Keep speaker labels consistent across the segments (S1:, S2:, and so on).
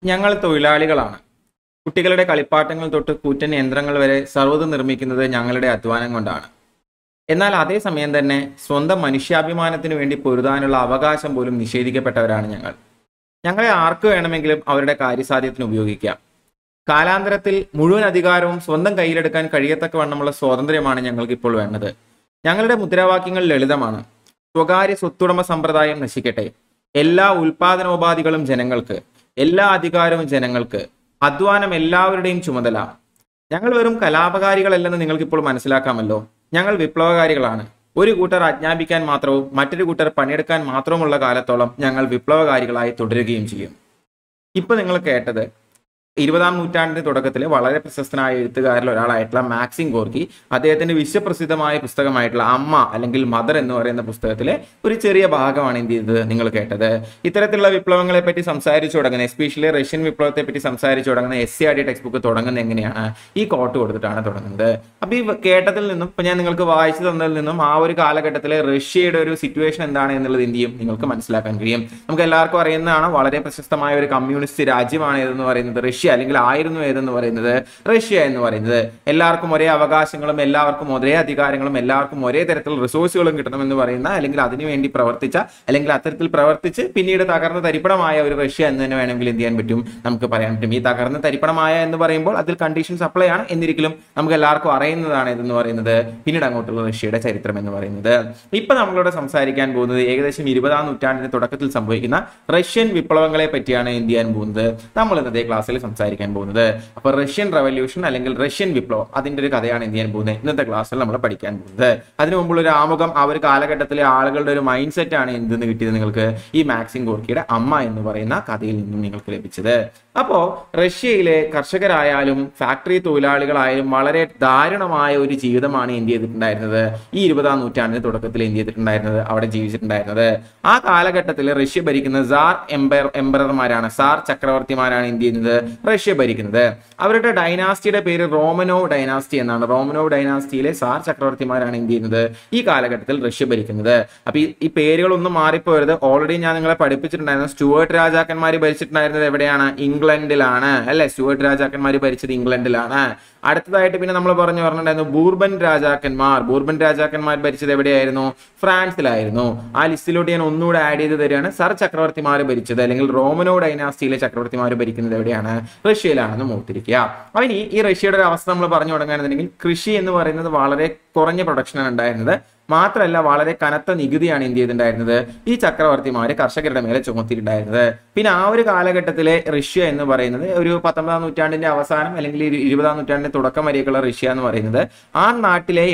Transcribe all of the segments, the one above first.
S1: ഞങ്ങൾ തൊഴിലാളികളാണ്. കുട്ടികളുടെ കളിപ്പാട്ടങ്ങൾ തൊട്ട് കൂറ്റൻ യന്ത്രങ്ങൾ വരെ സർവ്വതും നിർമ്മിക്കുന്നത് ഞങ്ങളുടെ അധ്വാനം കൊണ്ടാണ്. എന്നാൽ അതേസമയം തന്നെ സ്വന്തം മനുഷ്യാഭിമാനത്തിനു വേണ്ടി പൊരുതാനുള്ള അവകാശം പോലും നിഷേധിക്കപ്പെട്ടവരാണ് ഞങ്ങൾ. ഞങ്ങളെ ആർക്ക് വേണമെങ്കിലും അവരുടെ കാര്യസാധ്യത്തിന് ഉപയോഗിക്കാം. കാലാന്തരത്തിൽ മുഴുവൻ അധികാരവും സ്വന്തം കയ്യിലെടുക്കാൻ കഴിയത്തക്കവണ്ണമുള്ള സ്വാതന്ത്ര്യമാണ് ഞങ്ങൾക്ക് ഇപ്പോൾ വേണ്ടത്. ഞങ്ങളുടെ മുദ്രാവാക്യങ്ങൾ ലളിതമാണ്. സ്വകാര്യ സ്വത്തുടമ സമ്പ്രദായം നശിക്കട്ടെ, എല്ലാ ഉൽപാദനോപാധികളും ജനങ്ങൾക്ക്, എല്ലാ അധികാരവും ജനങ്ങൾക്ക്, അധ്വാനം എല്ലാവരുടെയും ചുമതല. ഞങ്ങൾ വെറും കലാപകാരികളല്ലെന്ന് നിങ്ങൾക്കിപ്പോൾ മനസ്സിലാക്കാമല്ലോ. ഞങ്ങൾ വിപ്ലവകാരികളാണ്. ഒരു കൂട്ടർ ആജ്ഞാപിക്കാൻ മാത്രവും മറ്റൊരു കൂട്ടർ പണിയെടുക്കാൻ മാത്രവുമുള്ള കാലത്തോളം ഞങ്ങൾ വിപ്ലവകാരികളായി തുടരുകയും ചെയ്യും. ഇപ്പൊ നിങ്ങൾ കേട്ടത് 20-ാം നൂറ്റാണ്ടിന്റെ തുടക്കത്തിൽ വളരെ പ്രശസ്തനായ എഴുത്തുകാരിൽ ഒരാളായിട്ടുള്ള മാക്സിം ഗോർക്കി അദ്ദേഹത്തിന്റെ വിശ്വപ്രസിദ്ധമായ പുസ്തകമായിട്ടുള്ള അമ്മ അല്ലെങ്കിൽ മദർ എന്ന് പറയുന്ന പുസ്തകത്തിലെ ഒരു ചെറിയ ഭാഗമാണ് എന്ത് ചെയ്തത് നിങ്ങൾ കേട്ടത്. ഇത്തരത്തിലുള്ള വിപ്ലവങ്ങളെ പറ്റി സംസാരിച്ചു തുടങ്ങുന്നത്, എസ്പെഷ്യലി റഷ്യൻ വിപ്ലവത്തെ പറ്റി സംസാരിച്ചു തുടങ്ങുന്ന SCRD ടെക്സ്റ്റ് ബുക്ക് തുടങ്ങുന്നത് എങ്ങനെയാണ്? ഈ കോട്ട് കൊടുത്തിട്ടാണ് തുടങ്ങുന്നത്. അപ്പൊ ഈ കേട്ടതിൽ നിന്നും ഇപ്പൊ ഞാൻ നിങ്ങൾക്ക് വായിച്ചു തന്നതിൽ നിന്നും ആ ഒരു കാലഘട്ടത്തിലെ റഷ്യയുടെ ഒരു സിറ്റുവേഷൻ എന്താണ് എന്നുള്ളത് എന്ത് ചെയ്യും നിങ്ങൾക്ക് മനസ്സിലാക്കാൻ കഴിയും. നമുക്ക് എല്ലാവർക്കും അറിയുന്നതാണ്, വളരെ പ്രശസ്തമായ ഒരു കമ്മ്യൂണിസ്റ്റ് രാജ്യമാണ് ഏതെന്ന് പറയുന്നത് റഷ്യ, അല്ലെങ്കിൽ ആയിരുന്നു ഏതെന്ന് പറയുന്നത് റഷ്യ എന്ന് പറയുന്നത്. എല്ലാവർക്കും ഒരേ അവകാശങ്ങളും എല്ലാവർക്കും ഒരേ അധികാരങ്ങളും എല്ലാവർക്കും ഒരേ തരത്തിലുള്ള റിസോഴ്സുകളും കിട്ടണമെന്ന് പറയുന്ന, അല്ലെങ്കിൽ അതിനുവേണ്ടി പ്രവർത്തിച്ച, അല്ലെങ്കിൽ അത്തരത്തിൽ പ്രവർത്തിച്ച് പിന്നീട് തകർന്ന തരിപ്പണമായ ഒരു റഷ്യ എന്ന് തന്നെ വേണമെങ്കിൽ എന്ത് ചെയ്യാൻ പറ്റും, നമുക്ക് പറയാൻ പറ്റും. ഈ തകർന്ന തരിപ്പണമായ എന്ന് പറയുമ്പോൾ അതിൽ കണ്ടീഷൻസ് അപ്ലൈ ആണ്, എന്നിരിക്കലും നമുക്ക് എല്ലാവർക്കും അറിയുന്നതാണ് ഇതെന്ന് പറയുന്നത് പിന്നീട് അങ്ങോട്ടുള്ള റഷ്യയുടെ ചരിത്രം എന്ന് പറയുന്നത്. ഇപ്പൊ നമ്മളിവിടെ സംസാരിക്കാൻ പോകുന്നത് ഏകദേശം 20-ാം നൂറ്റാണ്ടിന്റെ തുടക്കത്തിൽ സംഭവിക്കുന്ന റഷ്യൻ വിപ്ലവങ്ങളെ പറ്റിയാണ് എന്ത് ചെയ്യാൻ പോകുന്നത്, നമ്മൾ ഇന്നത്തെ ക്ലാസ്സിൽ സംസാരിക്കാൻ പോകുന്നത്. അപ്പൊ റഷ്യൻ റവല്യൂഷൻ അല്ലെങ്കിൽ റഷ്യൻ വിപ്ലവം, അതിന്റെ ഒരു കഥയാണ് എന്ത് ചെയ്യാൻ പോകുന്നത് ഇന്നത്തെ ക്ലാസ്സിൽ നമ്മൾ പഠിക്കാൻ പോകുന്നത്. അതിനു മുമ്പുള്ള ഒരു ആമുഖം, ആ ഒരു കാലഘട്ടത്തിലെ ആളുകളുടെ ഒരു മൈൻഡ് സെറ്റ് ആണ് എന്തെന്ന് കിട്ടിയത് നിങ്ങൾക്ക് ഈ മാക്സിം ഗോർക്കിയുടെ അമ്മ എന്ന് പറയുന്ന കഥയിൽ നിന്നും നിങ്ങൾക്ക് ലഭിച്ചത്. അപ്പോ റഷ്യയിലെ കർഷകരായാലും ഫാക്ടറി തൊഴിലാളികളായാലും വളരെ ദാരുണമായ ഒരു ജീവിതമാണ് എന്ത് ചെയ്തിട്ടുണ്ടായിരുന്നത്, ഈ 20-ാം നൂറ്റാണ്ടിന്റെ തുടക്കത്തിൽ എന്ത് ചെയ്തിട്ടുണ്ടായിരുന്നത്, അവിടെ ജീവിച്ചിട്ടുണ്ടായിരുന്നത്. ആ കാലഘട്ടത്തിൽ റഷ്യ ഭരിക്കുന്ന സാർ എംപറർമാരാണ്, സാർ ചക്രവർത്തിമാരാണ് എന്ത് ചെയ്യുന്നത്, റഷ്യ ഭരിക്കുന്നത്. അവരുടെ ഡൈനാസ്റ്റിയുടെ പേര് റോമനോവ് ഡൈനാസ്റ്റി എന്നാണ്. റോമനോവ് ഡൈനാസ്റ്റിയിലെ സാർ ചക്രവർത്തിമാരാണ് എന്ത് ചെയ്യുന്നത് ഈ കാലഘട്ടത്തിൽ റഷ്യ ഭരിക്കുന്നത്. അപ്പൊ ഈ പേരുകളൊന്നും മാറിപ്പോരുത്. ഓൾറെഡി ഞാൻ നിങ്ങളെ പഠിപ്പിച്ചിട്ടുണ്ടായിരുന്നു. സ്റ്റുവർട്ട് രാജാക്കന്മാർ ഭരിച്ചിട്ടുണ്ടായിരുന്നത് എവിടെയാണ്? ഇംഗ്ലണ്ടിലാണ് അല്ലെ. സ്റ്റുവർട്ട് രാജാക്കന്മാർ ഭരിച്ചത് ഇംഗ്ലണ്ടിലാണ്. അടുത്തതായിട്ട് പിന്നെ നമ്മൾ പറഞ്ഞിട്ടുണ്ടായിരുന്നു ബൂർബൻ രാജാക്കന്മാർ ഭരിച്ചത് എവിടെയായിരുന്നു? ഫ്രാൻസിലായിരുന്നു. ആ ലിസ്റ്റിലോട്ട് ഞാൻ ഒന്നുകൂടെ ആഡ് ചെയ്ത് തരികയാണ്. സർ ചക്രവർത്തിമാർ ഭരിച്ചത് അല്ലെങ്കിൽ റോമനോ ഡൈനാസ്റ്റിയിലെ ചക്രവർത്തിമാർ ഭരിക്കുന്നത് എവിടെയാണ്? റഷ്യയിലാണെന്ന് ഓർത്തിരിക്കുക. അവന് ഈ റഷ്യയുടെ ഒരു അവസ്ഥ നമ്മൾ പറഞ്ഞു തുടങ്ങുകയാണെന്നുണ്ടെങ്കിൽ കൃഷി എന്ന് പറയുന്നത് വളരെ കുറഞ്ഞ പ്രൊഡക്ഷനാണ് ഉണ്ടായിരുന്നത്. മാത്രമല്ല വളരെ കനത്ത നികുതിയാണ് എന്ത് ചെയ്തിട്ടുണ്ടായിരുന്നത്, ഈ ചക്രവർത്തിമാര് കർഷകരുടെ മേലെ ചുമത്തിയിട്ടുണ്ടായിരുന്നത്. പിന്നെ ആ ഒരു കാലഘട്ടത്തിലെ റഷ്യ എന്ന് പറയുന്നത് ഒരു 19-ാം നൂറ്റാണ്ടിന്റെ അവസാനം അല്ലെങ്കിൽ 20-ാം നൂറ്റാണ്ടിന്റെ തുടക്കം വരെയൊക്കെയുള്ള റഷ്യ എന്ന് പറയുന്നത് ആ നാട്ടിലെ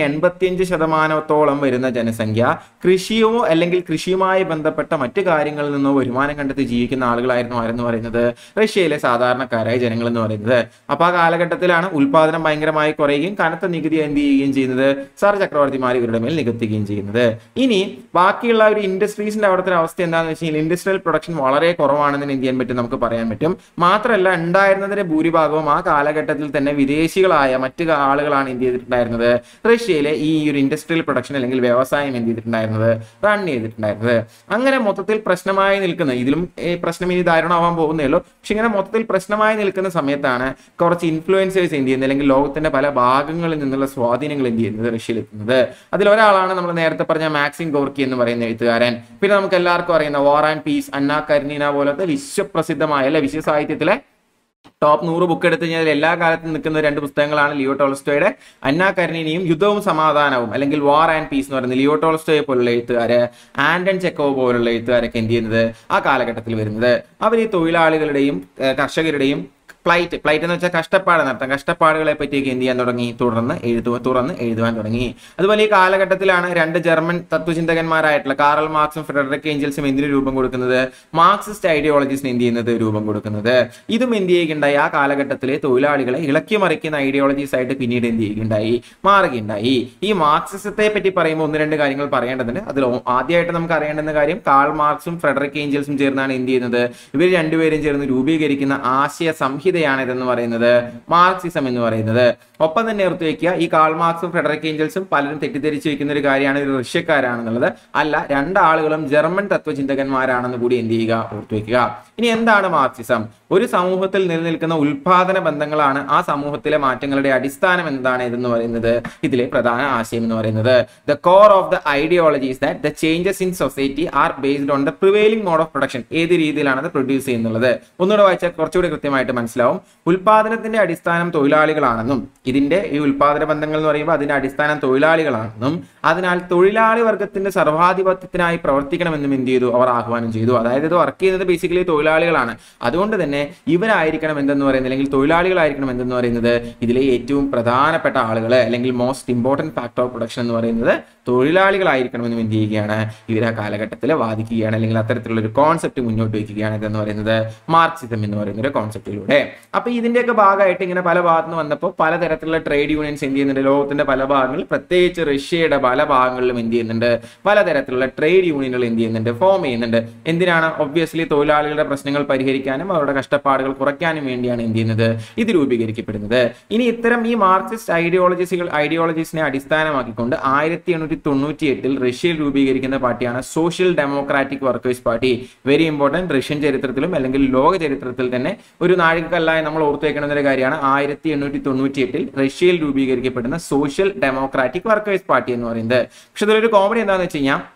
S1: 85% വരുന്ന ജനസംഖ്യ കൃഷിയോ അല്ലെങ്കിൽ കൃഷിയുമായി ബന്ധപ്പെട്ട മറ്റു കാര്യങ്ങളിൽ നിന്നോ വരുമാനം കണ്ടെത്തി ജീവിക്കുന്ന ആളുകളായിരുന്നു ആരെന്ന് പറയുന്നത്, റഷ്യയിലെ സാധാരണക്കാരായ ജനങ്ങൾ എന്ന് പറയുന്നത്. അപ്പൊ ആ കാലഘട്ടത്തിലാണ് ഉൽപാദനം ഭയങ്കരമായി കുറയുകയും കനത്ത നികുതി എന്ത് ചെയ്യുകയും ചെയ്യുന്നത്, സാർ ചക്രവർത്തിമാർ ഇവരുടെ മേൽ നികുത്തി ചെയ്യുന്നത്. ഇനി ബാക്കിയുള്ള ഒരു ഇൻഡസ്ട്രീസിന്റെ അവിടുത്തെ അവസ്ഥ എന്താണെന്ന് വെച്ച് കഴിഞ്ഞാൽ ഇൻഡസ്ട്രിയൽ പ്രൊഡക്ഷൻ വളരെ കുറവാണെന്ന് എന്ത് ചെയ്യാൻ പറ്റും, നമുക്ക് പറയാൻ പറ്റും. മാത്രമല്ല ഉണ്ടായിരുന്നതിന്റെ ഭൂരിഭാഗവും ആ കാലഘട്ടത്തിൽ തന്നെ വിദേശികളായ മറ്റു ആളുകളാണ് എന്ത് ചെയ്തിട്ടുണ്ടായിരുന്നത്, റഷ്യയിലെ ഈ ഒരു ഇൻഡസ്ട്രിയൽ പ്രൊഡക്ഷൻ അല്ലെങ്കിൽ വ്യവസായം എന്ത് ചെയ്തിട്ടുണ്ടായിരുന്നത്, റൺ ചെയ്തിട്ടുണ്ടായിരുന്നത്. അങ്ങനെ മൊത്തത്തിൽ പ്രശ്നമായി നിൽക്കുന്ന, ഇതിലും പ്രശ്നം ഇനി ദാരുണമാവാൻ പോകുന്നേ ഉള്ളൂ, പക്ഷെ ഇങ്ങനെ മൊത്തത്തിൽ പ്രശ്നമായി നിൽക്കുന്ന സമയത്താണ് കുറച്ച് ഇൻഫ്ലുവൻസേഴ്സ് എന്ത് ചെയ്യുന്നത്, അല്ലെങ്കിൽ ലോകത്തിന്റെ പല ഭാഗങ്ങളിൽ നിന്നുള്ള സ്വാധീനങ്ങൾ എന്ത് ചെയ്യുന്നത് റഷ്യയിൽ എത്തുന്നത്. അതിലൊരാളാണ് നമ്മൾ നേരത്തെ പറഞ്ഞ മാക്സിം ഗോർക്കി എന്ന് പറയുന്ന എഴുത്തുകാരൻ. പിന്നെ നമുക്ക് എല്ലാവർക്കും അറിയുന്ന വാർ ആൻഡ് പീസ്, അന്ന കരനീന പോലത്തെ വിശ്വപ്രസിദ്ധമായ അല്ലെ വിശ്വ സാഹിത്യത്തിലെ ടോപ്പ് 100 ബുക്ക് എടുത്ത് കഴിഞ്ഞാൽ എല്ലാ കാലത്തും നിൽക്കുന്ന 2 പുസ്തകങ്ങളാണ് ലിയോ ടോൾസ്റ്റോയുടെ അന്ന കരനീനയും യുദ്ധവും സമാധാനവും അല്ലെങ്കിൽ വാർ ആൻഡ് പീസ് എന്ന് പറയുന്നത്. ലിയോ ടോൾസ്റ്റോയെ പോലുള്ള എഴുത്തുകാര്, ആന്റൺ ചെക്കോവ് പോലുള്ള എഴുത്തുകാരൊക്കെ എന്ത് ചെയ്യുന്നത് ആ കാലഘട്ടത്തിൽ വരുന്നത്, അവർ ഈ തൊഴിലാളികളുടെയും കർഷകരുടെയും ഫ്ലൈറ്റ് എന്ന് വെച്ചാൽ കഷ്ടപ്പാട് നടത്താം, കഷ്ടപ്പാടുകളെ പറ്റിയൊക്കെ എന്ത് ചെയ്യാൻ തുടങ്ങി, തുറന്ന് എഴുതുവാൻ തുടങ്ങി. അതുപോലെ ഈ കാലഘട്ടത്തിലാണ് 2 ജർമ്മൻ തത്വചിന്തകന്മാരായിട്ടുള്ള കാറൽ മാർക്സും ഫ്രെഡറിക് ഏഞ്ചൽസും എന്തിനു രൂപം കൊടുക്കുന്നത്, മാർക്സിസ്റ്റ് ഐഡിയോളജീസിന് എന്ത് ചെയ്യുന്നത്, രൂപം കൊടുക്കുന്നത്. ഇതും എന്ത് ചെയ്യുകയുണ്ടായി, ആ കാലഘട്ടത്തിലെ തൊഴിലാളികളെ ഇളക്കി മറിക്കുന്ന ഐഡിയോളജീസ് ആയിട്ട് പിന്നീട് എന്ത് ചെയ്യുകയുണ്ടായി, മാറുകയുണ്ടായി. ഈ മാർക്സിസത്തെ പറ്റി പറയുമ്പോൾ 1-2 കാര്യങ്ങൾ പറയേണ്ടതുണ്ട്. അതിൽ ആദ്യമായിട്ട് നമുക്ക് അറിയേണ്ടുന്ന കാര്യം, കാൾ മാർക്സും ഫ്രെഡറിക് ഏഞ്ചൽസും ചേർന്നാണ് എന്ത് ചെയ്യുന്നത്, ഇവർ രണ്ടുപേരും ചേർന്ന് രൂപീകരിക്കുന്ന ആശയ സംഹിത ചിന്തയാണ് ഇതെന്ന് പറയുന്നത്, മാർക്സിസം എന്ന് പറയുന്നത്. ഒപ്പം തന്നെ ഓർത്ത് വെക്കുക, ഈ കാൾ മാർക്സും ഫ്രെഡറിക് ഏഞ്ചൽസും പലരും തെറ്റിദ്ധരിച്ചു വെക്കുന്ന ഒരു കാര്യമാണ് ഒരു റഷ്യക്കാരാണെന്നുള്ളത്. അല്ല, രണ്ടാളുകളും ജർമ്മൻ തത്വചിന്തകന്മാരാണെന്ന് കൂടി എന്ത് ചെയ്യുക, ഓർത്തു വെക്കുക. ഇനി എന്താണ് മാർക്സിസം? ഒരു സമൂഹത്തിൽ നിലനിൽക്കുന്ന ഉൽപാദന ബന്ധങ്ങളാണ് ആ സമൂഹത്തിലെ മാറ്റങ്ങളുടെ അടിസ്ഥാനം എന്താണ് ഇതെന്ന് പറയുന്നത് ഇതിലെ പ്രധാന ആശയം എന്ന് പറയുന്നത്. The core of the ideology is that the changes in society are based on the prevailing mode of production. ഏത് രീതിയിലാണ് അത് പ്രൊഡ്യൂസ് ചെയ്യുന്നത് ഒന്നുകൂടെ വായിച്ചാൽ കുറച്ചുകൂടി കൃത്യമായിട്ട് മനസ്സിലാവും. ഉൽപാദനത്തിന്റെ അടിസ്ഥാനം തൊഴിലാളികളാണെന്നും ഇതിന്റെ ഈ ഉൽപാദന ബന്ധങ്ങൾ എന്ന് പറയുമ്പോൾ അതിന്റെ അടിസ്ഥാനം തൊഴിലാളികളാണെന്നും അതിനാൽ തൊഴിലാളി വർഗത്തിന്റെ സർവാധിപത്യത്തിനായി പ്രവർത്തിക്കണമെന്നും എന്ത് ചെയ്തു, അവർ ആഹ്വാനം ചെയ്തു. അതായത് ഇത് വർക്ക് ചെയ്യുന്നത് ബേസിക്കലി തൊഴിലാളികളാണ്. അതുകൊണ്ട് തന്നെ ഇവരായിരിക്കണം എന്തെന്ന് പറയുന്നത്, അല്ലെങ്കിൽ തൊഴിലാളികളായിരിക്കണം എന്തെന്ന് പറയുന്നത് ഇതിലെ ഏറ്റവും പ്രധാനപ്പെട്ട ആളുകൾ, അല്ലെങ്കിൽ most important factor of production എന്ന് പറയുന്നത് തൊഴിലാളികളായിരിക്കണമെന്നും എന്ത് ചെയ്യുകയാണ്, ഇവർ ആ കാലഘട്ടത്തിൽ വാദിക്കുകയാണ്, അല്ലെങ്കിൽ അത്തരത്തിലുള്ള ഒരു കോൺസെപ്റ്റ് മുന്നോട്ട് വയ്ക്കുകയാണ് ഇതെന്ന് പറയുന്നത് മാർക്സിസം എന്ന് പറയുന്ന ഒരു കോൺസെപ്റ്റിലൂടെ. അപ്പൊ ഇതിന്റെയൊക്കെ ഭാഗമായിട്ട് ഇങ്ങനെ പല ഭാഗത്ത് നിന്ന് വന്നപ്പോൾ പലതരത്തിലുള്ള ട്രേഡ് യൂണിയൻസ് എന്ത് ചെയ്യുന്നുണ്ട്, ലോകത്തിന്റെ പല ഭാഗങ്ങളിൽ, പ്രത്യേകിച്ച് റഷ്യയുടെ പല ഭാഗങ്ങളിലും എന്ത് ചെയ്യുന്നുണ്ട്, പലതരത്തിലുള്ള ട്രേഡ് യൂണിയനുകൾ എന്ത് ചെയ്യുന്നുണ്ട്, ഫോം ചെയ്യുന്നുണ്ട്. എന്തിനാണ്? ഒബ്വിയസ്ലി തൊഴിലാളികളുടെ പ്രശ്നങ്ങൾ പരിഹരിക്കാനും അവരുടെ കഷ്ടപ്പാടുകൾ കുറയ്ക്കാനും വേണ്ടിയാണ് എന്ത് ചെയ്യുന്നത്, ഇത് രൂപീകരിക്കപ്പെടുന്നത്. ഇനി ഇത്തരം ഈ മാർക്സിസ്റ്റ് ഐഡിയോളജീസിനെ അടിസ്ഥാനമാക്കിക്കൊണ്ട് 1898 റഷ്യയിൽ രൂപീകരിക്കുന്ന പാർട്ടിയാണ് social democratic workers party. Very important, Russian ചരിത്രത്തിലും അല്ലെങ്കിൽ ലോക ചരിത്രത്തിൽ തന്നെ ഒരു നാഴികക്കല്ലായി നമ്മൾ ഓർത്തു വെക്കുന്ന ഒരു കാര്യമാണ് 1898 റഷ്യയിൽ രൂപീകരിക്കപ്പെടുന്ന സോഷ്യൽ ഡെമോക്രാറ്റിക് വർക്കേഴ്സ് പാർട്ടി എന്ന് പറയുന്നത്. പക്ഷെ ഇതിലൊരു കോമഡി എന്താണെന്ന് വെച്ച് കഴിഞ്ഞാൽ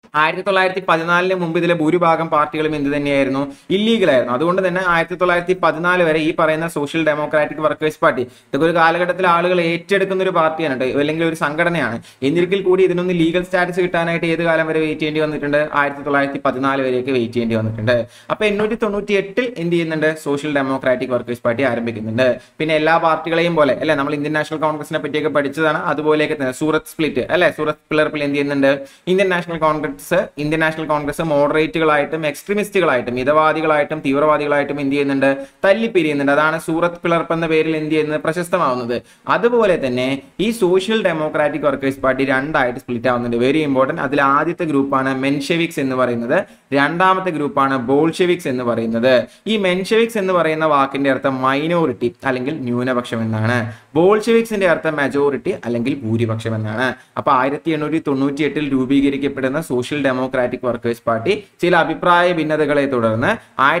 S1: 1914 മുമ്പ് ഇതിലെ ഭൂരിഭാഗം പാർട്ടികളും എന്ത് തന്നെയായിരുന്നു, ഇല്ലീഗൽ ആയിരുന്നു. അതുകൊണ്ട് തന്നെ 1914 വരെ ഈ പറയുന്ന സോഷ്യൽ ഡെമോക്രാറ്റിക് വർക്കേഴ്സ് പാർട്ടി ഇതൊക്കെ ഒരു കാലഘട്ടത്തിൽ ആളുകൾ ഏറ്റെടുക്കുന്ന ഒരു പാർട്ടിയാണ്, അല്ലെങ്കിൽ ഒരു സംഘടനയാണ്. എന്നിരിക്കൽ കൂടി ഇതിനൊന്ന് ലീഗൽ സ്റ്റാറ്റസ് കിട്ടാനായിട്ട് ഏത് കാലം വരെ വെയിറ്റ് ചെയ്യേണ്ടി വന്നിട്ടുണ്ട്, 1914 വരെയൊക്കെ വെയിറ്റ് ചെയ്യേണ്ടി വന്നിട്ടുണ്ട്. അപ്പൊ 1898 എന്ത് ചെയ്യുന്നുണ്ട്, സോഷ്യൽ ഡെമോക്രാറ്റിക് വർക്കേഴ്സ് പാർട്ടി ആരംഭിക്കുന്നുണ്ട്. പിന്നെ എല്ലാ പാർട്ടികളെയും പോലെ അല്ലെ, നമ്മൾ ഇന്ത്യൻ നാഷണൽ കോൺഗ്രസിനെ പറ്റിയൊക്കെ പഠിച്ചതാണ്. അതുപോലെയൊക്കെ തന്നെ സൂറത്ത് സ്പ്ലിറ്റ് അല്ലെ, സൂറത്ത് പിളർപ്പിൽ എന്ത് ചെയ്യുന്നുണ്ട്, ഇന്ത്യൻ നാഷണൽ കോൺഗ്രസ് മോഡറേറ്റുകളായിട്ടും എക്സ്ട്രീമിസ്റ്റുകളായിട്ടും മിതവാദികളായിട്ടും തീവ്രവാദികളായിട്ടും എന്ത് ചെയ്യുന്നുണ്ട്, തല്ലിപ്പിരിയുന്നുണ്ട്. അതാണ് സൂറത്ത് പിളർപ്പ് എന്ന പേരിൽ എന്ത് ചെയ്യുന്നത്, പ്രശസ്തമാവുന്നത്. അതുപോലെ തന്നെ ഈ സോഷ്യൽ ഡെമോക്രാറ്റിക് വർക്കേഴ്സ് പാർട്ടി രണ്ടായിട്ട് സ്പ്ലിറ്റ് ആവുന്നുണ്ട്. Very important. അതിൽ ആദ്യത്തെ ഗ്രൂപ്പാണ് മെൻഷെവിക്സ് എന്ന് പറയുന്നത്, രണ്ടാമത്തെ ഗ്രൂപ്പാണ് ബോൾഷെവിക്സ് എന്ന് പറയുന്നത്. ഈ മെൻഷെവിക്സ് എന്ന് പറയുന്ന വാക്കിന്റെ അർത്ഥം മൈനോറിറ്റി അല്ലെങ്കിൽ ന്യൂനപക്ഷം എന്നാണ്. ബോൾഷെവിക്സിന്റെ അർത്ഥം മെജോറിറ്റി അല്ലെങ്കിൽ ഭൂരിപക്ഷം എന്നാണ്. അപ്പൊ 1898 രൂപീകരിക്കപ്പെടുന്ന സോഷ്യൽ ഡെമോക്രാറ്റിക് വർക്കേഴ്സ് പാർട്ടി ചില അഭിപ്രായ ഭിന്നതകളെ തുടർന്ന്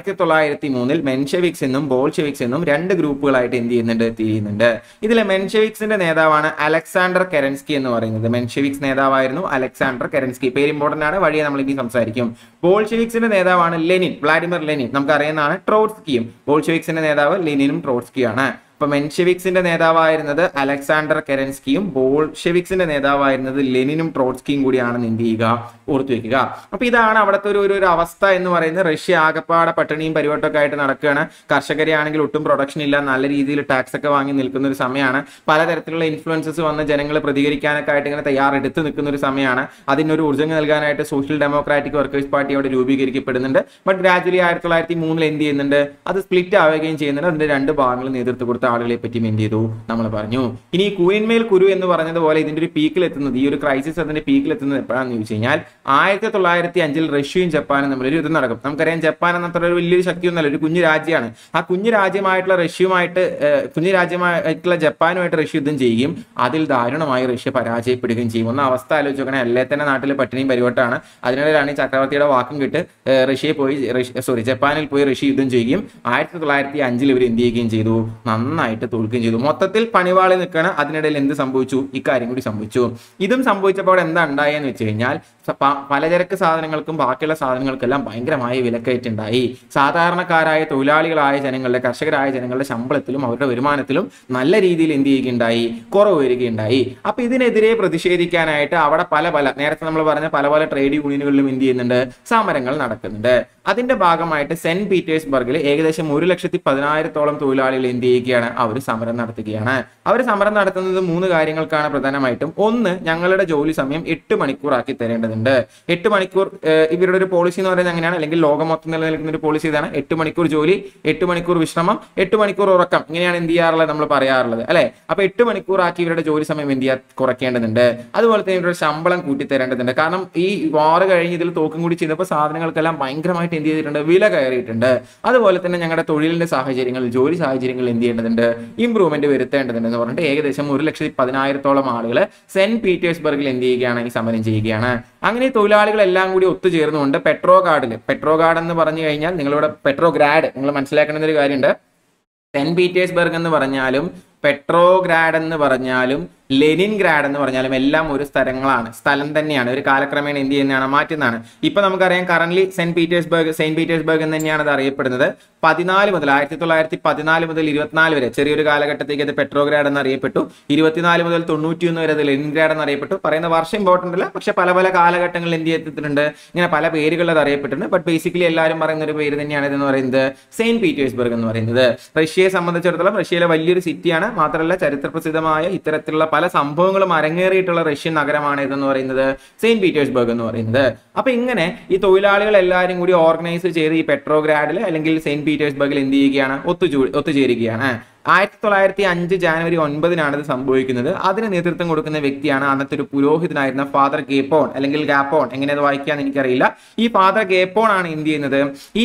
S1: 1903 മെൻഷെവിക്സ് എന്നും ബോൾഷെവിക്സ് എന്നും രണ്ട് ഗ്രൂപ്പുകളായിട്ട് എന്ത് ചെയ്യുന്നുണ്ട്, തിരിയുന്നുണ്ട്. ഇതിലെ മെൻഷെവിക്സിന്റെ നേതാവാണ് അലക്സാണ്ടർ കെരൻസ്കി എന്ന് പറയുന്നത്. മെൻഷെവിക്സ് നേതാവായിരുന്നു അലക്സാണ്ടർ കെരൻസ്കി. പേര് ഇമ്പോർട്ടന്റ് ആണ്, വഴിയെ നമ്മൾ ഇനി സംസാരിക്കും. ബോൾഷെവിക്സിന്റെ നേതാവാണ് ലെനിൻ, വ്ളാഡിമിർ ലെനിൻ. നമുക്ക് അറിയുന്നതാണ്. ട്രോട്സ്കിയും. ബോൾഷെവിക്സിന്റെ നേതാവ് ലെനിനും ട്രോട്സ്കിയാണ്. അപ്പൊ മെൻഷെവിക്സിന്റെ നേതാവായിരുന്നത് അലക്സാണ്ടർ കെരൻസ്കിയും ബോൾഷെവിക്സിന്റെ നേതാവായിരുന്നത് ലെനിനും ട്രോട്സ്കിയും കൂടിയാണെന്ന് എന്ത് ചെയ്യുക, ഓർത്തു വെക്കുക. അപ്പൊ ഇതാണ് അവിടുത്തെ ഒരു അവസ്ഥ എന്ന് പറയുന്നത്. റഷ്യ ആകപ്പാടെ പട്ടിണിയും പരിവട്ടമൊക്കെ ആയിട്ട് നടക്കുകയാണ്. കർഷകരെ ആണെങ്കിൽ ഒട്ടും പ്രൊഡക്ഷൻ ഇല്ല, നല്ല രീതിയിൽ ടാക്സ് ഒക്കെ വാങ്ങി നിൽക്കുന്ന ഒരു സമയമാണ്. പലതരത്തിലുള്ള ഇൻഫ്ലുവൻസസ് വന്ന് ജനങ്ങൾ പ്രതികരിക്കാനൊക്കെ ആയിട്ട് ഇങ്ങനെ തയ്യാറെടുത്ത് നിൽക്കുന്ന ഒരു സമയമാണ്. അതിനൊരു ഊർജ്ജം നൽകാനായിട്ട് സോഷ്യൽ ഡെമോക്രാറ്റിക് വർക്കേഴ്സ് പാർട്ടി അവിടെ രൂപീകരിക്കപ്പെടുന്നുണ്ട്. ബട്ട് ഗ്രാജുവലി 1903 എന്ത് ചെയ്യുന്നുണ്ട്, അത് സ്പ്ലിറ്റ് ആവുകയും ചെയ്യുന്നുണ്ട്. അതിന്റെ രണ്ട് ഭാഗങ്ങൾ നേതൃത്വം കൊടുത്ത ആളുകളെ പറ്റി എന്ത് ചെയ്തു, നമ്മൾ പറഞ്ഞു. ഇനി കൂനിന്മേൽ കുരു എന്ന് പറഞ്ഞതുപോലെ ഇതിന്റെ ഒരു പീക്കിൽ എത്തുന്നത്, ഈ ഒരു ക്രൈസിസ് അതിന്റെ പീക്കിൽ എത്തുന്നത് എപ്പോഴാണെന്ന് ചോദിച്ചു കഴിഞ്ഞാൽ 1905 റഷ്യയും ജപ്പാനും തമ്മിൽ ഒരു യുദ്ധം നടക്കും. നമുക്കറിയാം ജപ്പാൻ എന്നത്ര ഒരു വലിയൊരു ശക്തിയൊന്നുമല്ല, ഒരു കുഞ്ഞു രാജ്യമാണ്. ആ കുഞ്ഞു രാജ്യമായിട്ടുള്ള ജപ്പാനുമായിട്ട് റഷ്യ യുദ്ധം ചെയ്യുകയും അതിൽ ദാരുണമായി റഷ്യ പരാജയപ്പെടുകയും ചെയ്യും. ഒന്ന് അവസ്ഥ ആലോചിച്ച് നോക്കണേ, അല്ലേ തന്നെ നാട്ടിൽ പട്ടിണിയും പരിവട്ടമാണ്. അതിനിടയിലാണ് ഈ ചക്രവർത്തിയുടെ വാക്കും കിട്ട് ജപ്പാനിൽ പോയി റഷ്യ യുദ്ധം ചെയ്യുകയും 1905 ഇവർ എന്ത് ചെയ്യുകയും ചെയ്തു, നന്നായിട്ട് തോൽക്കുകയും ചെയ്തു. മൊത്തത്തിൽ പണിവാളി നിൽക്കണം. അതിനിടയിൽ എന്ത് സംഭവിച്ചു, ഇക്കാര്യം കൂടി സംഭവിച്ചു. ഇതും സംഭവിച്ചപ്പോൾ എന്താ ഉണ്ടായെന്ന് വെച്ച് കഴിഞ്ഞാൽ പലചരക്ക് സാധനങ്ങൾക്കും ബാക്കിയുള്ള സാധനങ്ങൾക്കെല്ലാം ഭയങ്കരമായ വിലക്കയറ്റുണ്ടായി. സാധാരണക്കാരായ തൊഴിലാളികളായ ജനങ്ങളുടെ, കർഷകരായ ജനങ്ങളുടെ ശമ്പളത്തിലും അവരുടെ വരുമാനത്തിലും നല്ല രീതിയിൽ എന്ത് ചെയ്യുകയുണ്ടായി, കുറവ് വരികയുണ്ടായി. അപ്പൊ ഇതിനെതിരെ പ്രതിഷേധിക്കാനായിട്ട് അവിടെ നേരത്തെ നമ്മൾ പറഞ്ഞ പല ട്രേഡ് യൂണിയനുകളിലും എന്ത് ചെയ്യുന്നുണ്ട്, സമരങ്ങൾ നടക്കുന്നുണ്ട്. അതിന്റെ ഭാഗമായിട്ട് സെന്റ് പീറ്റേഴ്സ്ബർഗിൽ ഏകദേശം 1,10,000-ഓളം തൊഴിലാളികൾ എന്ത് ചെയ്യുകയാണ്, അവർ സമരം നടത്തുകയാണ്. അവർ സമരം നടത്തുന്നത് 3 കാര്യങ്ങൾക്കാണ് പ്രധാനമായിട്ടും. ഒന്ന്, ഞങ്ങളുടെ ജോലി സമയം 8 മണിക്കൂറാക്കി തരേണ്ടതുണ്ട്. ചെയ്യേണ്ടതുണ്ട്. 8 മണിക്കൂർ ഇവരുടെ ഒരു പോളിസി എന്ന് പറയുന്നത് അങ്ങനെയാണ്, അല്ലെങ്കിൽ ലോകം മൊത്തം നിലനിൽക്കുന്ന ഒരു പോളിസി ഇതാണ്. 8 മണിക്കൂർ ജോലി, 8 മണിക്കൂർ വിശ്രമം, 8 മണിക്കൂർ ഉറക്കം, ഇങ്ങനെയാണ് എന്ത് ചെയ്യാറുള്ളത്, നമ്മൾ പറയാറുള്ളത് അല്ലെ. അപ്പൊ 8 മണിക്കൂർ ആക്കി ഇവരുടെ ജോലി സമയം എന്ത് ചെയ്യാൻ കുറയ്ക്കേണ്ടതുണ്ട്. അതുപോലെ തന്നെ ഇവരുടെ ശമ്പളം കൂട്ടിത്തരേണ്ടതുണ്ട്. കാരണം ഈ വാർ കഴിഞ്ഞ് ഇതിൽ തോക്കും കൂടി ചെയ്തപ്പോൾ സാധനങ്ങൾക്കെല്ലാം ഭയങ്കരമായിട്ട് എന്ത് ചെയ്തിട്ടുണ്ട്, വില കയറിയിട്ടുണ്ട്. അതുപോലെ തന്നെ ഞങ്ങളുടെ തൊഴിലിന്റെ സാഹചര്യങ്ങളിൽ, ജോലി സാഹചര്യങ്ങളിൽ എന്ത് ചെയ്യേണ്ടതുണ്ട്, ഇംപ്രൂവ്മെന്റ് വരുത്തേണ്ടതുണ്ട് എന്ന് പറഞ്ഞിട്ട് ഏകദേശം 1,10,000-ഓളം ആളുകൾ സെന്റ് പീറ്റേഴ്സ്ബർഗിൽ എന്ത് ചെയ്യുകയാണ്, ഈ സമരം ചെയ്യുകയാണ്. അങ്ങനെ തൊഴിലാളികളെല്ലാം കൂടി ഒത്തുചേർന്നുകൊണ്ട് പെട്രോഗാർഡ് എന്ന് പറഞ്ഞു കഴിഞ്ഞാൽ നിങ്ങളിവിടെ പെട്രോഗ്രാഡ് നിങ്ങൾ മനസ്സിലാക്കേണ്ട ഒരു കാര്യമുണ്ട്. സെന്റ് പീറ്റേഴ്സ്ബർഗ് എന്ന് പറഞ്ഞാലും പെട്രോഗ്രാഡ് എന്ന് പറഞ്ഞാലും ലെനിൻഗ്രാഡ് എന്ന് പറഞ്ഞാലും എല്ലാം ഒരു സ്ഥലം തന്നെയാണ്. ഒരു കാലക്രമേണ എന്ത് ചെയ്യുന്നതാണ്, മാറ്റുന്നതാണ്. ഇപ്പൊ നമുക്കറിയാം കറന്റ് സെന്റ് പീറ്റേഴ്സ്ബർഗ് എന്ന് തന്നെയാണ് അത് അറിയപ്പെടുന്നത്. 1914 മുതൽ 24 വരെ ചെറിയൊരു കാലഘട്ടത്തേക്ക് അത് പെട്രോഗ്രാഡ് എന്ന് അറിയപ്പെട്ടു. 24 മുതൽ 91 വരെ അത് ലെനിൻഗ്രാഡ് എന്ന് അറിയപ്പെട്ടു. പറയുന്ന വർഷം ഇമ്പോർട്ടന്റ് അല്ല, പക്ഷെ പല കാലഘട്ടങ്ങളിൽ എന്ത് ചെയ്തിട്ടുണ്ട്, ഇങ്ങനെ പല പേരുകൾ അത് അറിയപ്പെട്ടിട്ടുണ്ട്. ബട്ട് ബേസിക്കലി എല്ലാവരും പറയുന്ന ഒരു പേര് തന്നെയാണ് ഇതെന്ന് പറയുന്നത് സെന്റ് പീറ്റേഴ്സ്ബർഗ് എന്ന് പറയുന്നത്. റഷ്യയെ സംബന്ധിച്ചിടത്തോളം റഷ്യയിലെ വലിയൊരു സിറ്റിയാണ്. മാത്രമല്ല ചരിത്രപ്രസിദ്ധമായ ഇത്തരത്തിലുള്ള പല സംഭവങ്ങളും അരങ്ങേറിയിട്ടുള്ള റഷ്യൻ നഗരമാണ് ഇതെന്ന് പറയുന്നത് സെന്റ് പീറ്റേഴ്സ്ബർഗ് എന്ന് പറയുന്നത്. അപ്പൊ ഇങ്ങനെ ഈ തൊഴിലാളികൾ എല്ലാവരും കൂടി ഓർഗനൈസ് ചെയ്ത് ഈ പെട്രോഗ്രാഡിൽ അല്ലെങ്കിൽ സെന്റ് പീറ്റേഴ്സ്ബർഗിൽ എന്ത് ചെയ്യുകയാണ്, ഒത്തുചേരുകയാണ്. 1905 ജാനുവരി 9-നാണ് ഇത് സംഭവിക്കുന്നത്. അതിന് നേതൃത്വം കൊടുക്കുന്ന വ്യക്തിയാണ് അന്നത്തെ ഒരു പുരോഹിതനായിരുന്ന ഫാദർ ഗേപ്പോൺ അല്ലെങ്കിൽ ഗാപ്പോൺ, എങ്ങനെ അത് വായിക്കാന്ന് എനിക്കറിയില്ല. ഈ ഫാദർ ഗേപ്പോൺ ആണ് എന്ത് ചെയ്യുന്നത്,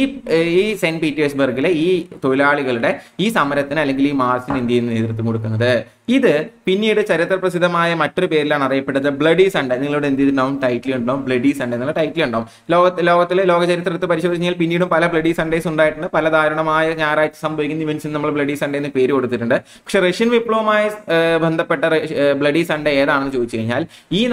S1: ഈ സെന്റ് പീറ്റേഴ്സ്ബർഗിലെ ഈ തൊഴിലാളികളുടെ ഈ സമരത്തിന് അല്ലെങ്കിൽ ഈ മാർച്ചിന് എന്ത് ചെയ്യുന്ന നേതൃത്വം കൊടുക്കുന്നത്. ഇത് പിന്നീട് ചരിത്ര പ്രസിദ്ധമായ മറ്റൊരു പേരിലാണ് അറിയപ്പെട്ടത് ബ്ലഡി സൺഡേ. നിങ്ങളോട് എന്ത് ചെയ്തിട്ടുണ്ടാവും, ടൈറ്റിൽ ഉണ്ടാവും, ബ്ലഡി സൺഡേ എന്നുള്ള ടൈറ്റിൽ ഉണ്ടാവും. ലോക ചരിത്രത്തിൽ പരിശോധിച്ചാൽ പിന്നീടും പല ബ്ലഡി സൺഡേസ് ഉണ്ടായിട്ടുണ്ട്. പല ദാരുണമായ ഞായറാഴ്ച സംഭവിക്കുന്ന ഇവന്റ്സിന് നമ്മൾ ബ്ലഡി സൺഡേ എന്ന് പേര് കൊടുത്തിട്ടുണ്ട്. പക്ഷെ റഷ്യൻ വിപ്ലവവുമായി ബന്ധപ്പെട്ട ബ്ലഡി സൺഡേ ഏതാണെന്ന് ചോദിച്ചു കഴിഞ്ഞാൽ ഈ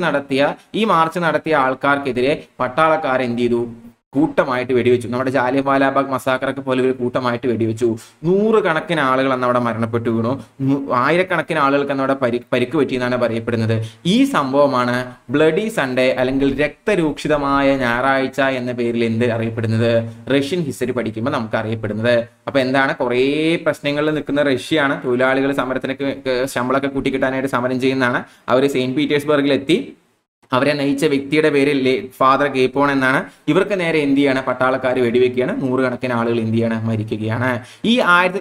S1: മാർച്ച് നടത്തിയ ആൾക്കാർക്കെതിരെ പട്ടാളക്കാർ എന്ത് ചെയ്തു, കൂട്ടമായിട്ട് വെടിവെച്ചു. നമ്മുടെ ജാലിയൻവാലാബാഗ് മസാക്കറൊക്കെ പോലെ ഒരു കൂട്ടമായിട്ട് വെടിവെച്ചു. 100 കണക്കിന് ആളുകൾ അന്ന് അവിടെ മരണപ്പെട്ടു വീണു. 1000-കണക്കിന് ആളുകൾക്ക് അന്ന് അവിടെ പരിക്ക് പറ്റിയെന്നാണ് പറയപ്പെടുന്നത്. ഈ സംഭവമാണ് ബ്ലഡി സൺഡേ അല്ലെങ്കിൽ രക്തരൂക്ഷിതമായ ഞായറാഴ്ച എന്ന പേരിൽ എന്ത് അറിയപ്പെടുന്നത്, റഷ്യൻ ഹിസ്റ്ററി പഠിക്കുമ്പോൾ നമുക്ക് അറിയപ്പെടുന്നത്. അപ്പൊ എന്താണ്, കുറേ പ്രശ്നങ്ങളിൽ നിൽക്കുന്ന റഷ്യയാണ്. തൊഴിലാളികൾ സമരത്തിനൊക്കെ ശമ്പളമൊക്കെ കൂട്ടിക്കിട്ടാനായിട്ട് സമരം ചെയ്യുന്നതാണ്. അവർ സെയിന്റ് പീറ്റേഴ്സ്ബർഗിൽ എത്തി. അവരെ നയിച്ച വ്യക്തിയുടെ പേര് ഫാദർ ഗേപ്പോൺ എന്നാണ്. ഇവർക്ക് നേരെ എന്ത് ചെയ്യാണ്, പട്ടാളക്കാർ വെടിവെക്കുകയാണ്. 100 കണക്കിന് ആളുകൾ എന്ത് ചെയ്യാണ്, മരിക്കുകയാണ്. ഈ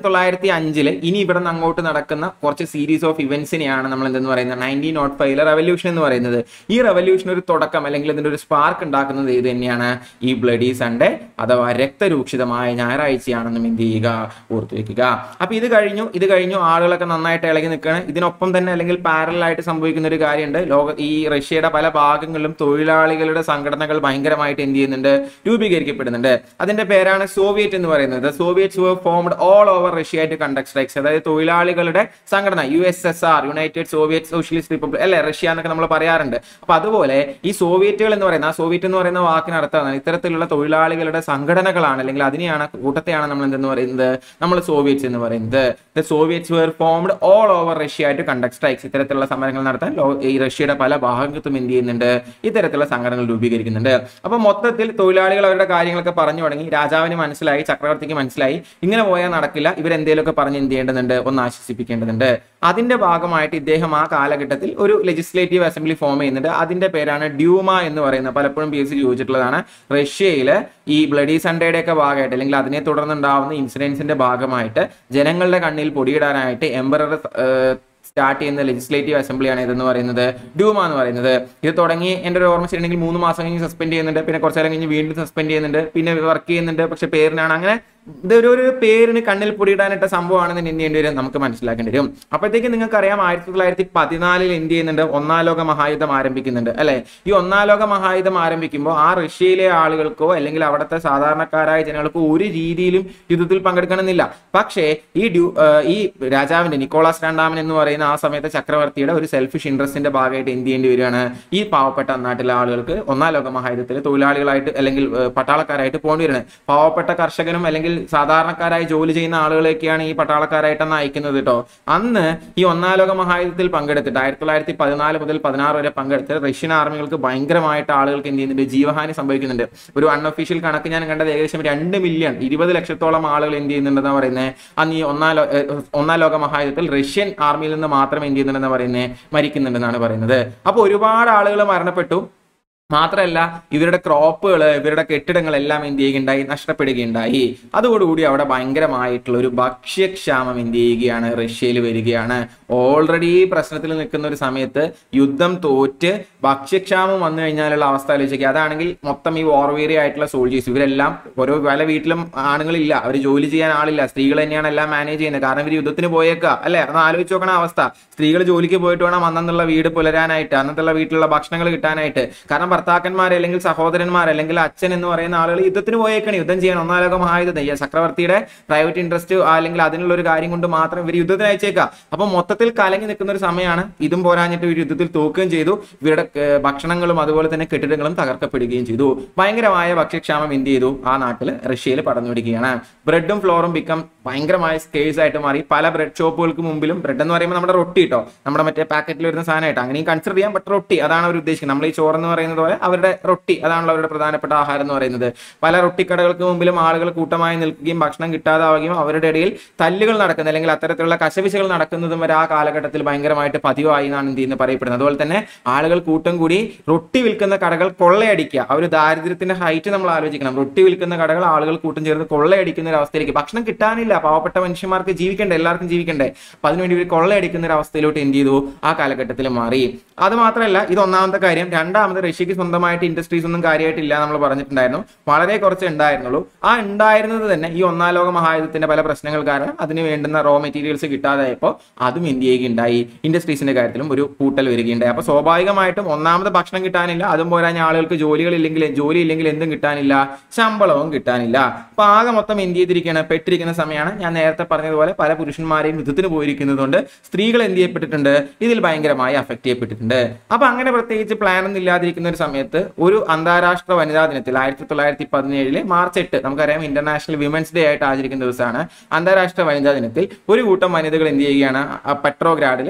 S1: 1905 ഇനി ഇവിടെ നിന്ന് അങ്ങോട്ട് നടക്കുന്ന കുറച്ച് സീരീസ് ഓഫ് ഇവന്റ്സിനെയാണ് നമ്മൾ എന്തെന്ന് പറയുന്നത് 1905 റവല്യൂഷൻ എന്ന് പറയുന്നത്. ഈ റവല്യൂഷൻ ഒരു തുടക്കം അല്ലെങ്കിൽ ഇതിന്റെ ഒരു സ്പാർക്ക് ഉണ്ടാക്കുന്നത് ഇത് തന്നെയാണ്, ഈ ബ്ലഡി സൺഡേ അഥവാ രക്തരൂക്ഷിതമായ ഞായറാഴ്ചയാണെന്നും എന്ത് ചെയ്യുക, ഓർത്തുവെക്കുക. അപ്പൊ ഇത് കഴിഞ്ഞു ആളുകളൊക്കെ നന്നായിട്ട് ഇളകി നിൽക്കുകയാണ്. ഇതിനൊപ്പം തന്നെ അല്ലെങ്കിൽ പാരലായിട്ട് സംഭവിക്കുന്ന ഒരു കാര്യമുണ്ട്. ഈ റഷ്യയുടെ പല ഭാഗങ്ങളിലും തൊഴിലാളികളുടെ സംഘടനകൾ ഭയങ്കരമായിട്ട് എന്ത് ചെയ്യുന്നുണ്ട്, രൂപീകരിക്കപ്പെടുന്നുണ്ട്. അതിന്റെ പേരാണ് സോവിയറ്റ് എന്ന് പറയുന്നത്. Soviets were formed all over Russia to conduct strikes. അതായത് തൊഴിലാളികളുടെ സംഘടന, USSR, united Soviet socialist republic അല്ലെ, റഷ്യ എന്നൊക്കെ നമ്മൾ പറയാറുണ്ട്. അപ്പൊ അതുപോലെ ഈ സോവിയറ്റുകൾ എന്ന് പറയുന്ന സോവിയറ്റ് എന്ന് പറയുന്ന വാക്കിന് അർത്ഥമാണ് ഇത്തരത്തിലുള്ള തൊഴിലാളികളുടെ സംഘടനകളാണ്, അല്ലെങ്കിൽ അതിനെയാണ് കൂട്ടത്തെയാണ് നമ്മൾ എന്തെന്ന് പറയുന്നത്, നമ്മൾ സോവിയറ്റ്സ് എന്ന് പറയുന്നത്. The Soviets were formed all over Russia to conduct strikes. ഇത്തരത്തിലുള്ള സമരങ്ങൾ നടത്താൻ ഈ റഷ്യയുടെ പല ഭാഗത്തും എന്ത് ചെയ്യുന്നുണ്ട്, ഇത്തരത്തിലുള്ള സംഘടനകൾ രൂപീകരിക്കുന്നുണ്ട്. അപ്പൊ മൊത്തത്തിൽ തൊഴിലാളികൾ അവരുടെ കാര്യങ്ങളൊക്കെ പറഞ്ഞു തുടങ്ങി. രാജാവിന് മനസ്സിലായി, ചക്രവർത്തിക്ക് മനസ്സിലായി, ഇങ്ങനെ പോയാൽ നടക്കില്ല, ഇവരെന്തേലുമൊക്കെ പറഞ്ഞ് എന്ത് ചെയ്യേണ്ടതുണ്ട്, ഒന്ന് ആശ്വസിപ്പിക്കേണ്ടതുണ്ട്. അതിന്റെ ഭാഗമായിട്ട് ഇദ്ദേഹം ആ കാലഘട്ടത്തിൽ ഒരു ലെജിസ്ലേറ്റീവ് അസംബ്ലി ഫോം ചെയ്യുന്നുണ്ട്. അതിന്റെ പേരാണ് ഡ്യൂമ എന്ന് പറയുന്നത്. പലപ്പോഴും PSC ചോദിച്ചിട്ടുള്ളതാണ്. റഷ്യയില് ഈ ബ്ലഡി സൺഡേയുടെ ഒക്കെ ഭാഗമായിട്ട് അല്ലെങ്കിൽ അതിനെ തുടർന്നുണ്ടാവുന്ന ഇൻസിഡൻസിന്റെ ഭാഗമായിട്ട് ജനങ്ങളുടെ കണ്ണിൽ പൊടിയിടാനായിട്ട് എംപറർ സ്റ്റാർട്ട് ചെയ്യുന്ന ലെജിസ്ലേറ്റീവ് അസംബ്ലിയാണ് ഇതെന്ന് പറയുന്നത്, ഡ്യൂമ എന്ന് പറയുന്നത്. ഇത് തുടങ്ങി എൻ്റെ ഒരു ഓർമ്മ ശരിയാണെങ്കിൽ 3 മാസം കഴിഞ്ഞ് സസ്പെൻഡ് ചെയ്യുന്നുണ്ട്, പിന്നെ കുറച്ചു നേരം കഴിഞ്ഞ് വീണ്ടും സസ്പെൻഡ് ചെയ്യുന്നുണ്ട്, പിന്നെ വർക്ക് ചെയ്യുന്നുണ്ട്. പക്ഷെ പേരിനാണ് അങ്ങനെ ഇതൊരു പേരിന് കണ്ണിൽ പൊടിയിടാനിട്ട സംഭവമാണെന്ന് എന്ത് ചെയ്യേണ്ടി വരും, നമുക്ക് മനസ്സിലാക്കേണ്ടി വരും. അപ്പോഴത്തേക്ക് നിങ്ങൾക്കറിയാം 1914 എന്ത് ചെയ്യുന്നുണ്ട്, 1-ാം ലോക മഹായുദ്ധം ആരംഭിക്കുന്നുണ്ട് അല്ലെ. ഈ 1-ാം ലോക മഹായുദ്ധം ആരംഭിക്കുമ്പോൾ ആ റഷ്യയിലെ ആളുകൾക്കോ അല്ലെങ്കിൽ അവിടുത്തെ സാധാരണക്കാരായ ജനങ്ങൾക്കോ ഒരു രീതിയിലും യുദ്ധത്തിൽ പങ്കെടുക്കണമെന്നില്ല. പക്ഷേ ഈ രാജാവിന്റെ നിക്കോളാസ് രണ്ടാമൻ എന്ന് പറയുന്ന ആ സമയത്തെ ചക്രവർത്തിയുടെ ഒരു സെൽഫിഷ് ഇൻട്രസ്റ്റിന്റെ ഭാഗമായിട്ട് എന്ത് ചെയ്യേണ്ടി വരികയാണ്, ഈ പാവപ്പെട്ട നാട്ടിലെ ആളുകൾക്ക് 1-ാം ലോക മഹായുദ്ധത്തിൽ തൊഴിലാളികളായിട്ട് അല്ലെങ്കിൽ പട്ടാളക്കാരായിട്ട് പോകേണ്ടി വരുന്നത്. പാവപ്പെട്ട കർഷകനും അല്ലെങ്കിൽ സാധാരണക്കാരായി ജോലി ചെയ്യുന്ന ആളുകളെയൊക്കെയാണ് ഈ പട്ടാളക്കാരായിട്ടാണ് അയക്കുന്നത് കേട്ടോ. അന്ന് ഈ 1-ാം ലോക മഹായുദ്ധത്തിൽ പങ്കെടുത്തിട്ട് 1914 മുതൽ 16 വരെ പങ്കെടുത്ത് റഷ്യൻ ആർമികൾക്ക് ഭയങ്കരമായിട്ട് ആളുകൾക്ക് എന്ത് ചെയ്യുന്നുണ്ട്, ജീവഹാനി സംഭവിക്കുന്നുണ്ട്. ഒരു അൺഒഫീഷ്യൽ കണക്ക് ഞാൻ കണ്ടത് ഏകദേശം 2 മില്യൺ 20 ലക്ഷത്തോളം ആളുകൾ എന്ത് ചെയ്യുന്നുണ്ടെന്ന് പറയുന്നത് അന്ന് ഈ 1-ാം ലോക മഹായുദ്ധത്തിൽ റഷ്യൻ ആർമിയിൽ നിന്ന് മാത്രം എന്ത് ചെയ്യുന്നുണ്ടെന്ന് പറയുന്നത് മരിക്കുന്നുണ്ടെന്നാണ് പറയുന്നത്. അപ്പൊ ഒരുപാട് ആളുകൾ മരണപ്പെട്ടു. മാത്രമല്ല ഇവരുടെ ക്രോപ്പുകൾ, ഇവരുടെ കെട്ടിടങ്ങളെല്ലാം എന്ത് ചെയ്യുകയുണ്ടായി, നഷ്ടപ്പെടുകയുണ്ടായി. അതോടുകൂടി അവിടെ ഭയങ്കരമായിട്ടുള്ള ഒരു ഭക്ഷ്യക്ഷാമം എന്ത് ചെയ്യുകയാണ്, റഷ്യയിൽ വരികയാണ്. ഓൾറെഡി പ്രശ്നത്തിൽ നിൽക്കുന്ന ഒരു സമയത്ത് യുദ്ധം തോറ്റ് ഭക്ഷ്യക്ഷാമം വന്നു കഴിഞ്ഞാലുള്ള അവസ്ഥ ആലോചിക്കുക. അതാണെങ്കിൽ മൊത്തം ഈ വാർവേറി ആയിട്ടുള്ള സോൾജേഴ്സ് ഇവരെല്ലാം ഓരോ പല വീട്ടിലും ആണുങ്ങളില്ല, അവർ ജോലി ചെയ്യാൻ ആളില്ല, സ്ത്രീകൾ തന്നെയാണ് എല്ലാം മാനേജ് ചെയ്യുന്നത്. കാരണം ഇവർ യുദ്ധത്തിന് പോയേക്കുക അല്ലെ. അത് ആലോചിച്ച് നോക്കണ അവസ്ഥ. സ്ത്രീകൾ ജോലിക്ക് പോയിട്ട് വേണം അന്നുള്ള വീട് പുലരാനായിട്ട്, അന്നത്തുള്ള വീട്ടിലുള്ള ഭക്ഷണങ്ങൾ കിട്ടാനായിട്ട്. കാരണം ഭർത്താക്കന്മാർ അല്ലെങ്കിൽ സഹോദരന്മാർ അല്ലെങ്കിൽ അച്ഛൻ എന്ന് പറയുന്ന ആളുകൾ യുദ്ധത്തിന് പോയേക്കാണ്, യുദ്ധം ചെയ്യാൻ. ഒന്നാം ലോക മഹായുദ്ധം ചക്രവർത്തിയുടെ പ്രൈവറ്റ് ഇൻട്രസ്റ്റ് അല്ലെങ്കിൽ അതിനുള്ള ഒരു കാര്യം കൊണ്ട് മാത്രം ഇവർ യുദ്ധത്തിന് അയച്ചേക്കാം. അപ്പൊ മൊത്തത്തിൽ കലങ്ങി നിൽക്കുന്ന ഒരു സമയമാണ്. ഇതും പോരാഞ്ഞിട്ട് ഇവർ യുദ്ധത്തിൽ തോക്കുകയും ചെയ്തു. ഇവരുടെ ഭക്ഷണങ്ങളും അതുപോലെ തന്നെ കെട്ടിടങ്ങളും തകർക്കപ്പെടുകയും ചെയ്തു. ഭയങ്കരമായ ഭക്ഷ്യക്ഷാമം എന്ത് ചെയ്തു, ആ നാട്ടിൽ റഷ്യയിൽ പടർന്നു പിടിക്കുകയാണ്. ബ്രെഡും ഫ്ലോറും ഭയങ്കരമായ സ്കേഴ്സ് ആയിട്ട് മാറി. പല ബ്രെഡ് ഷോപ്പുകൾക്ക് മുമ്പിലും, ബ്രെഡ് എന്ന് പറയുമ്പോൾ നമ്മുടെ റൊട്ടി കേട്ടോ, നമ്മുടെ മറ്റേ പാക്കറ്റിൽ വരുന്ന സാധനമായിട്ട് അങ്ങനെയും കൺസിഡർ ചെയ്യാം. ബട്ട് റൊട്ടി അതാണ് അവർ ഉദ്ദേശിക്കുന്നത്. നമ്മൾ ഈ ചോറ് എന്ന് പറയുന്നത് പോലെ അവരുടെ റൊട്ടി അതാണല്ലോ അവരുടെ പ്രധാനപ്പെട്ട ആഹാരം എന്ന് പറയുന്നത്. പല റൊട്ടിക്കടകൾക്ക് മുമ്പിലും ആളുകൾ കൂട്ടമായി നിൽക്കുകയും ഭക്ഷണം കിട്ടാതാവുകയും അവരുടെ ഇടയിൽ തല്ലുകൾ നടക്കുന്നത് അല്ലെങ്കിൽ അത്തരത്തിലുള്ള കശപിശകൾ നടക്കുന്നതും വരെ ആ കാലഘട്ടത്തിൽ ഭയങ്കരമായിട്ട് പതിവായി എന്നാണ് എന്ത് ചെയ്യുന്നത് പറയപ്പെടുന്നത്. അതുപോലെ തന്നെ ആളുകൾ കൂട്ടം കൂടി റൊട്ടി വിൽക്കുന്ന കടകൾ കൊള്ളയടിക്കുക. ആ ഒരു ദാരിദ്ര്യത്തിന്റെ ഹൈറ്റ് നമ്മൾ ആലോചിക്കണം. റൊട്ടി വിൽക്കുന്ന കടകൾ ആളുകൾ കൂട്ടം ചേർന്ന് കൊള്ളയടിക്കുന്ന ഒരു അവസ്ഥയിലേക്ക്, ഭക്ഷണം കിട്ടാനില്ല, പാവപ്പെട്ട മനുഷ്യന്മാർക്ക് ജീവിക്കണ്ടേ, എല്ലാവർക്കും ജീവിക്കണ്ടേ, അപ്പൊ അതിനുവേണ്ടി ഇവർ കൊള്ളയടിക്കുന്ന ഒരു അവസ്ഥയിലോട്ട് എന്ത് ചെയ്തു, ആ കാലഘട്ടത്തിൽ മാറി. അത് മാത്രമല്ല, ഇത് ഒന്നാമത്തെ കാര്യം. രണ്ടാമത്, റഷ്യക്ക് സ്വന്തമായിട്ട് ഇൻഡസ്ട്രീസ് ഒന്നും കാര്യമായിട്ടില്ല നമ്മൾ പറഞ്ഞിട്ടുണ്ടായിരുന്നു, വളരെ കുറച്ച് ഉണ്ടായിരുന്നുള്ളൂ. ആ ഉണ്ടായിരുന്നത് തന്നെ ഈ ഒന്നാം ലോക മഹായുദ്ധത്തിന്റെ പല പ്രശ്നങ്ങൾ കാരണം അതിന് വേണ്ടുന്ന റോ മെറ്റീരിയൽസ് കിട്ടാതായപ്പോൾ അതും എന്ത് ചെയ്യുകയുണ്ടായി, ഇൻഡസ്ട്രീസിന്റെ കാര്യത്തിലും ഒരു കൂട്ടൽ വരികയുണ്ടായി. അപ്പൊ സ്വാഭാവികമായിട്ടും ഒന്നാമത് ഭക്ഷണം കിട്ടാനില്ല, അതും പോരാഞ്ഞ ആളുകൾക്ക് ജോലി ഇല്ലെങ്കിൽ എന്തും കിട്ടാനില്ല, ശമ്പളവും കിട്ടാനില്ല. അപ്പൊ ആകെ മൊത്തം എന്ത് ചെയ്തിരിക്കുകയാണ്, പെട്ടിരിക്കുന്ന സമയമാണ്. ഞാൻ നേരത്തെ പറഞ്ഞതുപോലെ പല പുരുഷന്മാരെയും യുദ്ധത്തിന് പോയിരിക്കുന്നതുകൊണ്ട് സ്ത്രീകൾ എന്ത് ചെയ്യപ്പെട്ടിട്ടുണ്ട്, ഇതിൽ ഭയങ്കരമായി അഫക്ട് ചെയ്യപ്പെട്ടിട്ടുണ്ട്. അപ്പൊ അങ്ങനെ പ്രത്യേകിച്ച് പ്ലാൻ ഒന്നും ഇല്ലാതിരിക്കുന്ന ഒരു സമയത്ത് ഒരു അന്താരാഷ്ട്ര വനിതാ ദിനത്തിൽ 1917 മാർച്ച് 8 നമുക്കറിയാം ഇന്റർനാഷണൽ വിമൻസ് ഡേ ആയിട്ട് ആചരിക്കുന്ന ദിവസമാണ്. അന്താരാഷ്ട്ര വനിതാ ദിനത്തിൽ ഒരു കൂട്ടം വനിതകൾ എന്ത് ചെയ്യുകയാണ്, പെട്രോഗ്രാഡിൽ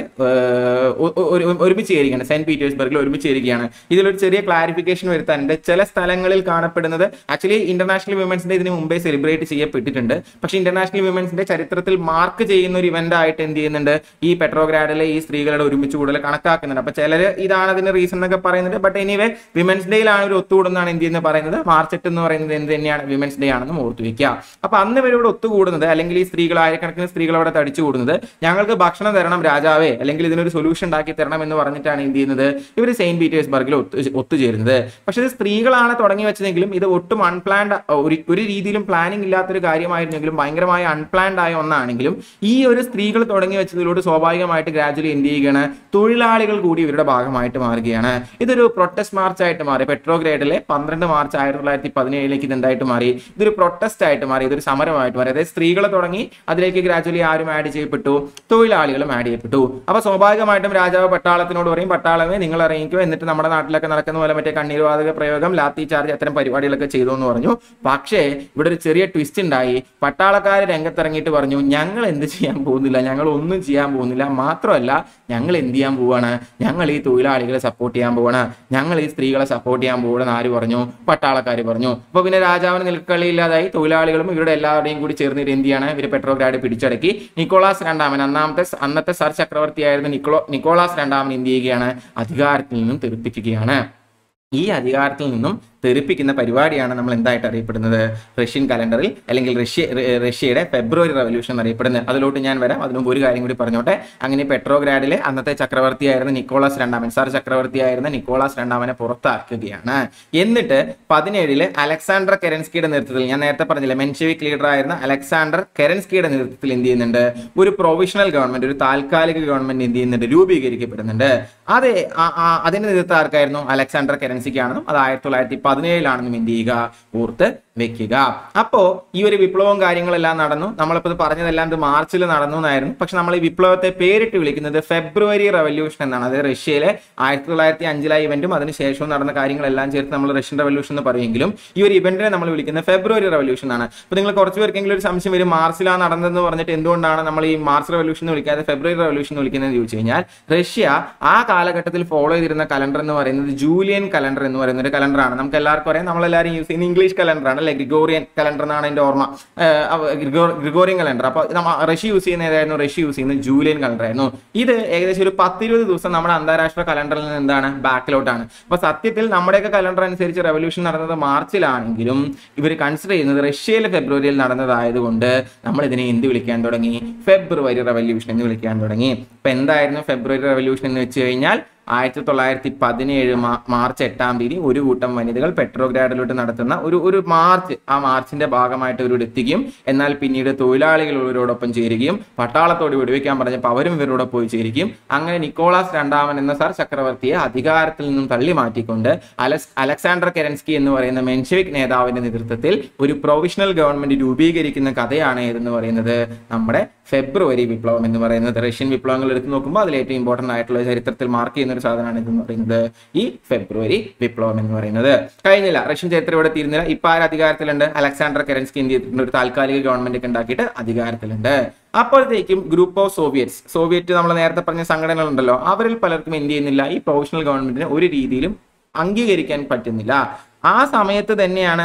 S1: ഒരുമിച്ച് ചേരുകയാണ്, സെന്റ് പീറ്റേഴ്സ്ബർഗിൽ ഒരുമിച്ച് ചേരുകയാണ്. ഇതിലൊരു ചെറിയ ക്ലാരിഫിക്കേഷൻ വരുത്താനുണ്ട്. ചില സ്ഥലങ്ങളിൽ കാണപ്പെടുന്നത് ആക്ച്വലി ഇന്റർനാഷണൽ വിമൻസ് ഡേ ഇതിന് മുമ്പേ സെലിബ്രേറ്റ് ചെയ്യപ്പെട്ടിട്ടുണ്ട്. പക്ഷേ ഇന്റർനാഷണൽ വിമൻസ് ഡേ ചരിത്രത്തിൽ മാർക്ക് ചെയ്യുന്ന ഒരു ഇവന്റ് ആയിട്ട് എന്ത് ചെയ്യുന്നുണ്ട്, ഈ പെട്രോഗ്രാഡിലെ ഈ സ്ത്രീകളുടെ ഒരുമിച്ച് കൂടുതൽ കണക്കാക്കുന്നുണ്ട്. അപ്പൊ ചിലർ ഇതാണ് അതിന് റീസൺ എന്നൊക്കെ പറയുന്നുണ്ട്. ബട്ട് എനിവേ വിമൻസ് ഡേയിലാണ് ഒരു ഒത്തുകൂടുന്നതാണ് എന്ത് ചെയ്യുന്നത് പറയുന്നത്. മാർച്ച് 8 എന്ന് പറയുന്നത് എന്ത് തന്നെയാണ്, വിമൻസ് ഡേ ആണെന്ന് ഓർത്തു വെക്കുക. അപ്പൊ അന്ന് ഇവരോട് ഒത്തുകൂടുന്നത് അല്ലെങ്കിൽ ഈ സ്ത്രീകൾ, ആയിരക്കണക്കിന് സ്ത്രീകൾ അവിടെ തടിച്ചു കൂടുന്നത്, ഞങ്ങൾക്ക് ഭക്ഷണം തരണം രാജാവേ, അല്ലെങ്കിൽ ഇതിനൊരു സൊല്യൂഷൻ ഉണ്ടാക്കി തരണം എന്ന് പറഞ്ഞിട്ടാണ് എന്ത് ചെയ്യുന്നത്, ഇവർ സെയിന്റ് പീറ്റേഴ്സ്ബർഗിൽ ഒത്തുചേരുന്നത്. പക്ഷെ ഇത് സ്ത്രീകളാണ് തുടങ്ങി വെച്ചതെങ്കിലും ഇത് ഒട്ടും അൺപ്ലാൻഡ്, ഒരു രീതിയിലും പ്ലാനിങ് ഇല്ലാത്തൊരു കാര്യമായിരുന്നെങ്കിലും ഭയങ്കരമായ അൺപ്ലാൻഡ് ആയ ഒന്നാണെങ്കിലും ഈ ഒരു സ്ത്രീകൾ തുടങ്ങി വെച്ചതിലൂടെ സ്വാഭാവികമായിട്ട് ഗ്രാജുവലി എന്ത് ചെയ്യുകയാണ്, തൊഴിലാളികൾ കൂടി ഇവരുടെ ഭാഗമായിട്ട് മാറുകയാണ്. ഇതൊരു പ്രൊട്ടസ്റ്റ് മാർച്ച് ആയിട്ട് മാറി. പെട്രോഗ്രേഡിലെ 12 മാർച്ച് 1917 ഇത് എന്തായിട്ട് മാറി, ഇതൊരു പ്രൊട്ടസ്റ്റ് ആയിട്ട് മാറി, ഇതൊരു സമരമായിട്ട് മാറി. അതായത് സ്ത്രീകൾ തുടങ്ങി, അതിലേക്ക് ഗ്രാജുവലി ആരും ആഡ് ചെയ്യപ്പെട്ടു, തൊഴിലാളികളും ആഡ് ചെയ്യപ്പെട്ടു. അപ്പൊ സ്വാഭാവികമായിട്ടും രാജാവ് പട്ടാളത്തിനോട് പറയും, പട്ടാളമേ നിങ്ങൾ ഇറങ്ങിക്കോ, എന്നിട്ട് നമ്മുടെ നാട്ടിലൊക്കെ നടക്കുന്ന പോലെ മറ്റേ കണ്ണീർവാതക പ്രയോഗം, ലാത്തി ചാർജ്, അത്തരം പരിപാടികളൊക്കെ ചെയ്തു എന്ന് പറഞ്ഞു. പക്ഷേ ഇവിടെ ഒരു ചെറിയ ട്വിസ്റ്റ് ഉണ്ടായി. പട്ടാളക്കാർ രംഗത്തിറങ്ങിയിട്ട് പറഞ്ഞു, ഞങ്ങൾ എന്ത് ചെയ്യാൻ പോകുന്നില്ല, ഞങ്ങൾ ഒന്നും ചെയ്യാൻ പോകുന്നില്ല, മാത്രമല്ല ഞങ്ങൾ എന്ത് ചെയ്യാൻ പോവാണ്, ഞങ്ങൾ ഈ തൊഴിലാളികളെ സപ്പോർട്ട് ചെയ്യാൻ പോവാണ്, ഞങ്ങൾ ഈ സ്ത്രീകളെ സപ്പോർട്ട് ചെയ്യാൻ പോകണമെന്ന് ആര് പറഞ്ഞു, പട്ടാളക്കാർ പറഞ്ഞു. അപ്പൊ പിന്നെ രാജാവിന് നിൽക്കളിയില്ലാതായി. തൊഴിലാളികളും ഇവരുടെ എല്ലാവരുടെയും കൂടി ചേർന്നിട്ട് എന്ത് ചെയ്യാണ്, ഇവർ പെട്രോഗ്രാഡ് പിടിച്ചടക്കി. നിക്കോളാസ് രണ്ടാമൻ, അന്നത്തെ സർ ചക്രവർത്തിയായിരുന്ന നിക്കോളാസ് രണ്ടാമൻ എന്ത് ചെയ്യുകയാണ്, അധികാരത്തിൽ നിന്നും തെറിപ്പിക്കുകയാണ്. ഈ അധികാരത്തിൽ നിന്നും തെറിപ്പിക്കുന്ന പരിപാടിയാണ് നമ്മൾ എന്തായിട്ട് അറിയപ്പെടുന്നത്, റഷ്യൻ കലണ്ടറിൽ അല്ലെങ്കിൽ റഷ്യയുടെ ഫെബ്രുവരി റവല്യൂഷൻ അറിയപ്പെടുന്നത്. അതിലോട്ട് ഞാൻ വരാം. അതിനുമുമ്പ് ഒരു കാര്യം കൂടി പറഞ്ഞോട്ടെ. അങ്ങനെ പെട്രോഗ്രാഡിലെ അന്നത്തെ ചക്രവർത്തിയായിരുന്ന നിക്കോളാസ് രണ്ടാമൻ, സർ ചക്രവർത്തിയായിരുന്ന നിക്കോളാസ് രണ്ടാമനെ പുറത്താക്കുകയാണ്. എന്നിട്ട് 17 അലക്സാണ്ടർ കെരൻസ്കിയുടെ നേതൃത്വത്തിൽ, ഞാൻ നേരത്തെ പറഞ്ഞില്ല മെൻഷെവിക് ലീഡർ ആയിരുന്ന അലക്സാണ്ടർ കെരൻസ്കിയുടെ നേതൃത്വത്തിൽ എന്ത് ചെയ്യുന്നുണ്ട്, ഒരു പ്രൊവിഷണൽ ഗവൺമെന്റ്, ഒരു താൽക്കാലിക ഗവൺമെന്റ് എന്ത് ചെയ്യുന്നുണ്ട്, രൂപീകരിക്കപ്പെടുന്നുണ്ട്. അതിന്റെ നേതൃത്വം ആർക്കായിരുന്നു, അലക്സാണ്ടർ കെരൻസ്കിയാണെന്നും അത് 1917 എന്ത് ചെയ്യുക, ഓർത്ത് വെക്കുക. അപ്പോ ഈ ഒരു വിപ്ലവവും കാര്യങ്ങളെല്ലാം നടന്നു. നമ്മളിപ്പോൾ പറഞ്ഞതെല്ലാം ഇത് മാർച്ചിൽ നടന്നു എന്നായിരുന്നു. പക്ഷെ നമ്മൾ ഈ വിപ്ലവത്തെ പേരിട്ട് വിളിക്കുന്നത് ഫെബ്രുവരി റവല്യൂഷൻ എന്നാണ്. അത് റഷ്യയിലെ 1905 ഇവന്റും അതിനുശേഷവും നടന്ന കാര്യങ്ങളെല്ലാം ചേർത്ത് നമ്മൾ റഷ്യൻ റവല്യൂഷൻ എന്ന് പറയുമെങ്കിലും ഈ ഒരു ഇവന്റിനെ നമ്മൾ വിളിക്കുന്നത് ഫെബ്രുവരി റവല്യൂഷൻ ആണ്. അപ്പൊ നിങ്ങൾ കുറച്ച് പേർക്കെങ്കിലും ഒരു സംശയം വരും, മാർച്ചിലാണ് നടന്നതെന്ന് പറഞ്ഞിട്ട് എന്തുകൊണ്ടാണ് നമ്മൾ ഈ മാർച്ച് റവല്യൂഷൻ എന്ന് വിളിക്കാതെ ഫെബ്രുവരി റവല്യൂഷൻ എന്ന് വിളിക്കുന്നത് ചോദിച്ചു കഴിഞ്ഞാൽ, റഷ്യ ആ കാലഘട്ടത്തിൽ ഫോളോ ചെയ്തിരുന്ന കലണ്ടർ എന്ന് പറയുന്നത് ജൂലിയൻ കലണ്ടർ എന്ന് പറയുന്ന ഒരു കലണ്ടറാണ്. നമുക്ക് എല്ലാവർക്കും അറിയാം, നമ്മളെല്ലാവരും യൂസ് ചെയ്യുന്ന ഇംഗ്ലീഷ് കലണ്ടറാണ്. അല്ലെ, ഗ്രിഗോറിയൻ കലണ്ടർ എന്നാണ് എൻ്റെ ഓർമ്മ, ഗ്രിഗോറിയൻ കലണ്ടർ. അപ്പോൾ റഷ്യ യൂസ് ചെയ്യുന്ന ഏതായിരുന്നു? റഷ്യ യൂസ് ചെയ്യുന്നത് ജൂലിയൻ കലണ്ടർ ആയിരുന്നു. ഇത് ഏകദേശം ഒരു 10-20 ദിവസം നമ്മുടെ അന്താരാഷ്ട്ര കലണ്ടറിൽ നിന്ന് എന്താണ്, ബാക്കിലോട്ടാണ്. അപ്പൊ സത്യത്തിൽ നമ്മുടെയൊക്കെ കലണ്ടർ അനുസരിച്ച് റെവല്യൂഷൻ നടന്നത് മാർച്ചിലാണെങ്കിലും ഇവർ കൺസിഡർ ചെയ്യുന്നത് റഷ്യയിലെ ഫെബ്രുവരിയിൽ നടന്നതായതുകൊണ്ട് നമ്മൾ ഇതിനെ എന്ത് വിളിക്കാൻ തുടങ്ങി? ഫെബ്രുവരി റെവല്യൂഷൻ എന്ന് വിളിക്കാൻ തുടങ്ങി. അപ്പൊ എന്തായിരുന്നു ഫെബ്രുവരി റെവല്യൂഷൻ എന്ന് വെച്ച് കഴിഞ്ഞാൽ 1917 മാർച്ച് 8-ാം തീയതി ഒരു കൂട്ടം വനിതകൾ പെട്രോഗ്രാഡിലോട്ട് നടത്തുന്ന ഒരു മാർച്ച്, ആ മാർച്ചിന്റെ ഭാഗമായിട്ട് ഇവരോട് എത്തിക്കും. എന്നാൽ പിന്നീട് തൊഴിലാളികൾ ഇവരോടൊപ്പം ചേരുകയും പട്ടാളത്തോട് വെടിവെക്കാൻ പറഞ്ഞപ്പോൾ അവരും ഇവരോട് പോയി ചേരുകയും അങ്ങനെ നിക്കോളാസ് രണ്ടാമൻ എന്ന സർ ചക്രവർത്തിയെ അധികാരത്തിൽ നിന്നും തള്ളി മാറ്റിക്കൊണ്ട് അലക്സാണ്ടർ കെരൻസ്കി എന്ന് പറയുന്ന മെൻഷെവിക് നേതാവിന്റെ നേതൃത്വത്തിൽ ഒരു പ്രൊവിഷണൽ ഗവൺമെന്റ് രൂപീകരിക്കുന്ന കഥയാണ് ഏതെന്ന് പറയുന്നത് നമ്മുടെ ഫെബ്രുവരി വിപ്ലവം എന്ന് പറയുന്നത്. റഷ്യൻ വിപ്ലവങ്ങൾ എടുത്തു നോക്കുമ്പോൾ അതിൽ ഏറ്റവും ഇമ്പോർട്ടന്റ് ആയിട്ടുള്ള ചരിത്രത്തിൽ മാർക്ക് ചെയ്യുന്ന ഒരു സാധനമാണ് ഇതെന്ന് പറയുന്നത് ഈ ഫെബ്രുവരി വിപ്ലവം എന്ന് പറയുന്നത്. കഴിഞ്ഞില്ല, റഷ്യൻ ചരിത്രം ഇവിടെ തീരുന്നില്ല. ഇപ്പൊ ആര് അധികാരത്തിലുണ്ട്? അലക്സാണ്ടർ കെരൻസ്കി എന്ത് ചെയ്തിട്ടുണ്ട്? ഒരു താൽക്കാലിക ഗവൺമെന്റ് ഒക്കെ ഉണ്ടാക്കിയിട്ട് അധികാരത്തിലുണ്ട്. അപ്പോഴത്തേക്കും ഗ്രൂപ്പ് ഓഫ് സോവിയറ്റ് നമ്മൾ നേരത്തെ പറഞ്ഞ സംഘടനകളുണ്ടല്ലോ, അവരിൽ പലർക്കും എന്ത് ചെയ്യുന്നില്ല, ഈ പ്രൊവിഷണൽ ഗവൺമെന്റിനെ ഒരു രീതിയിലും അംഗീകരിക്കാൻ പറ്റുന്നില്ല. ആ സമയത്ത് തന്നെയാണ്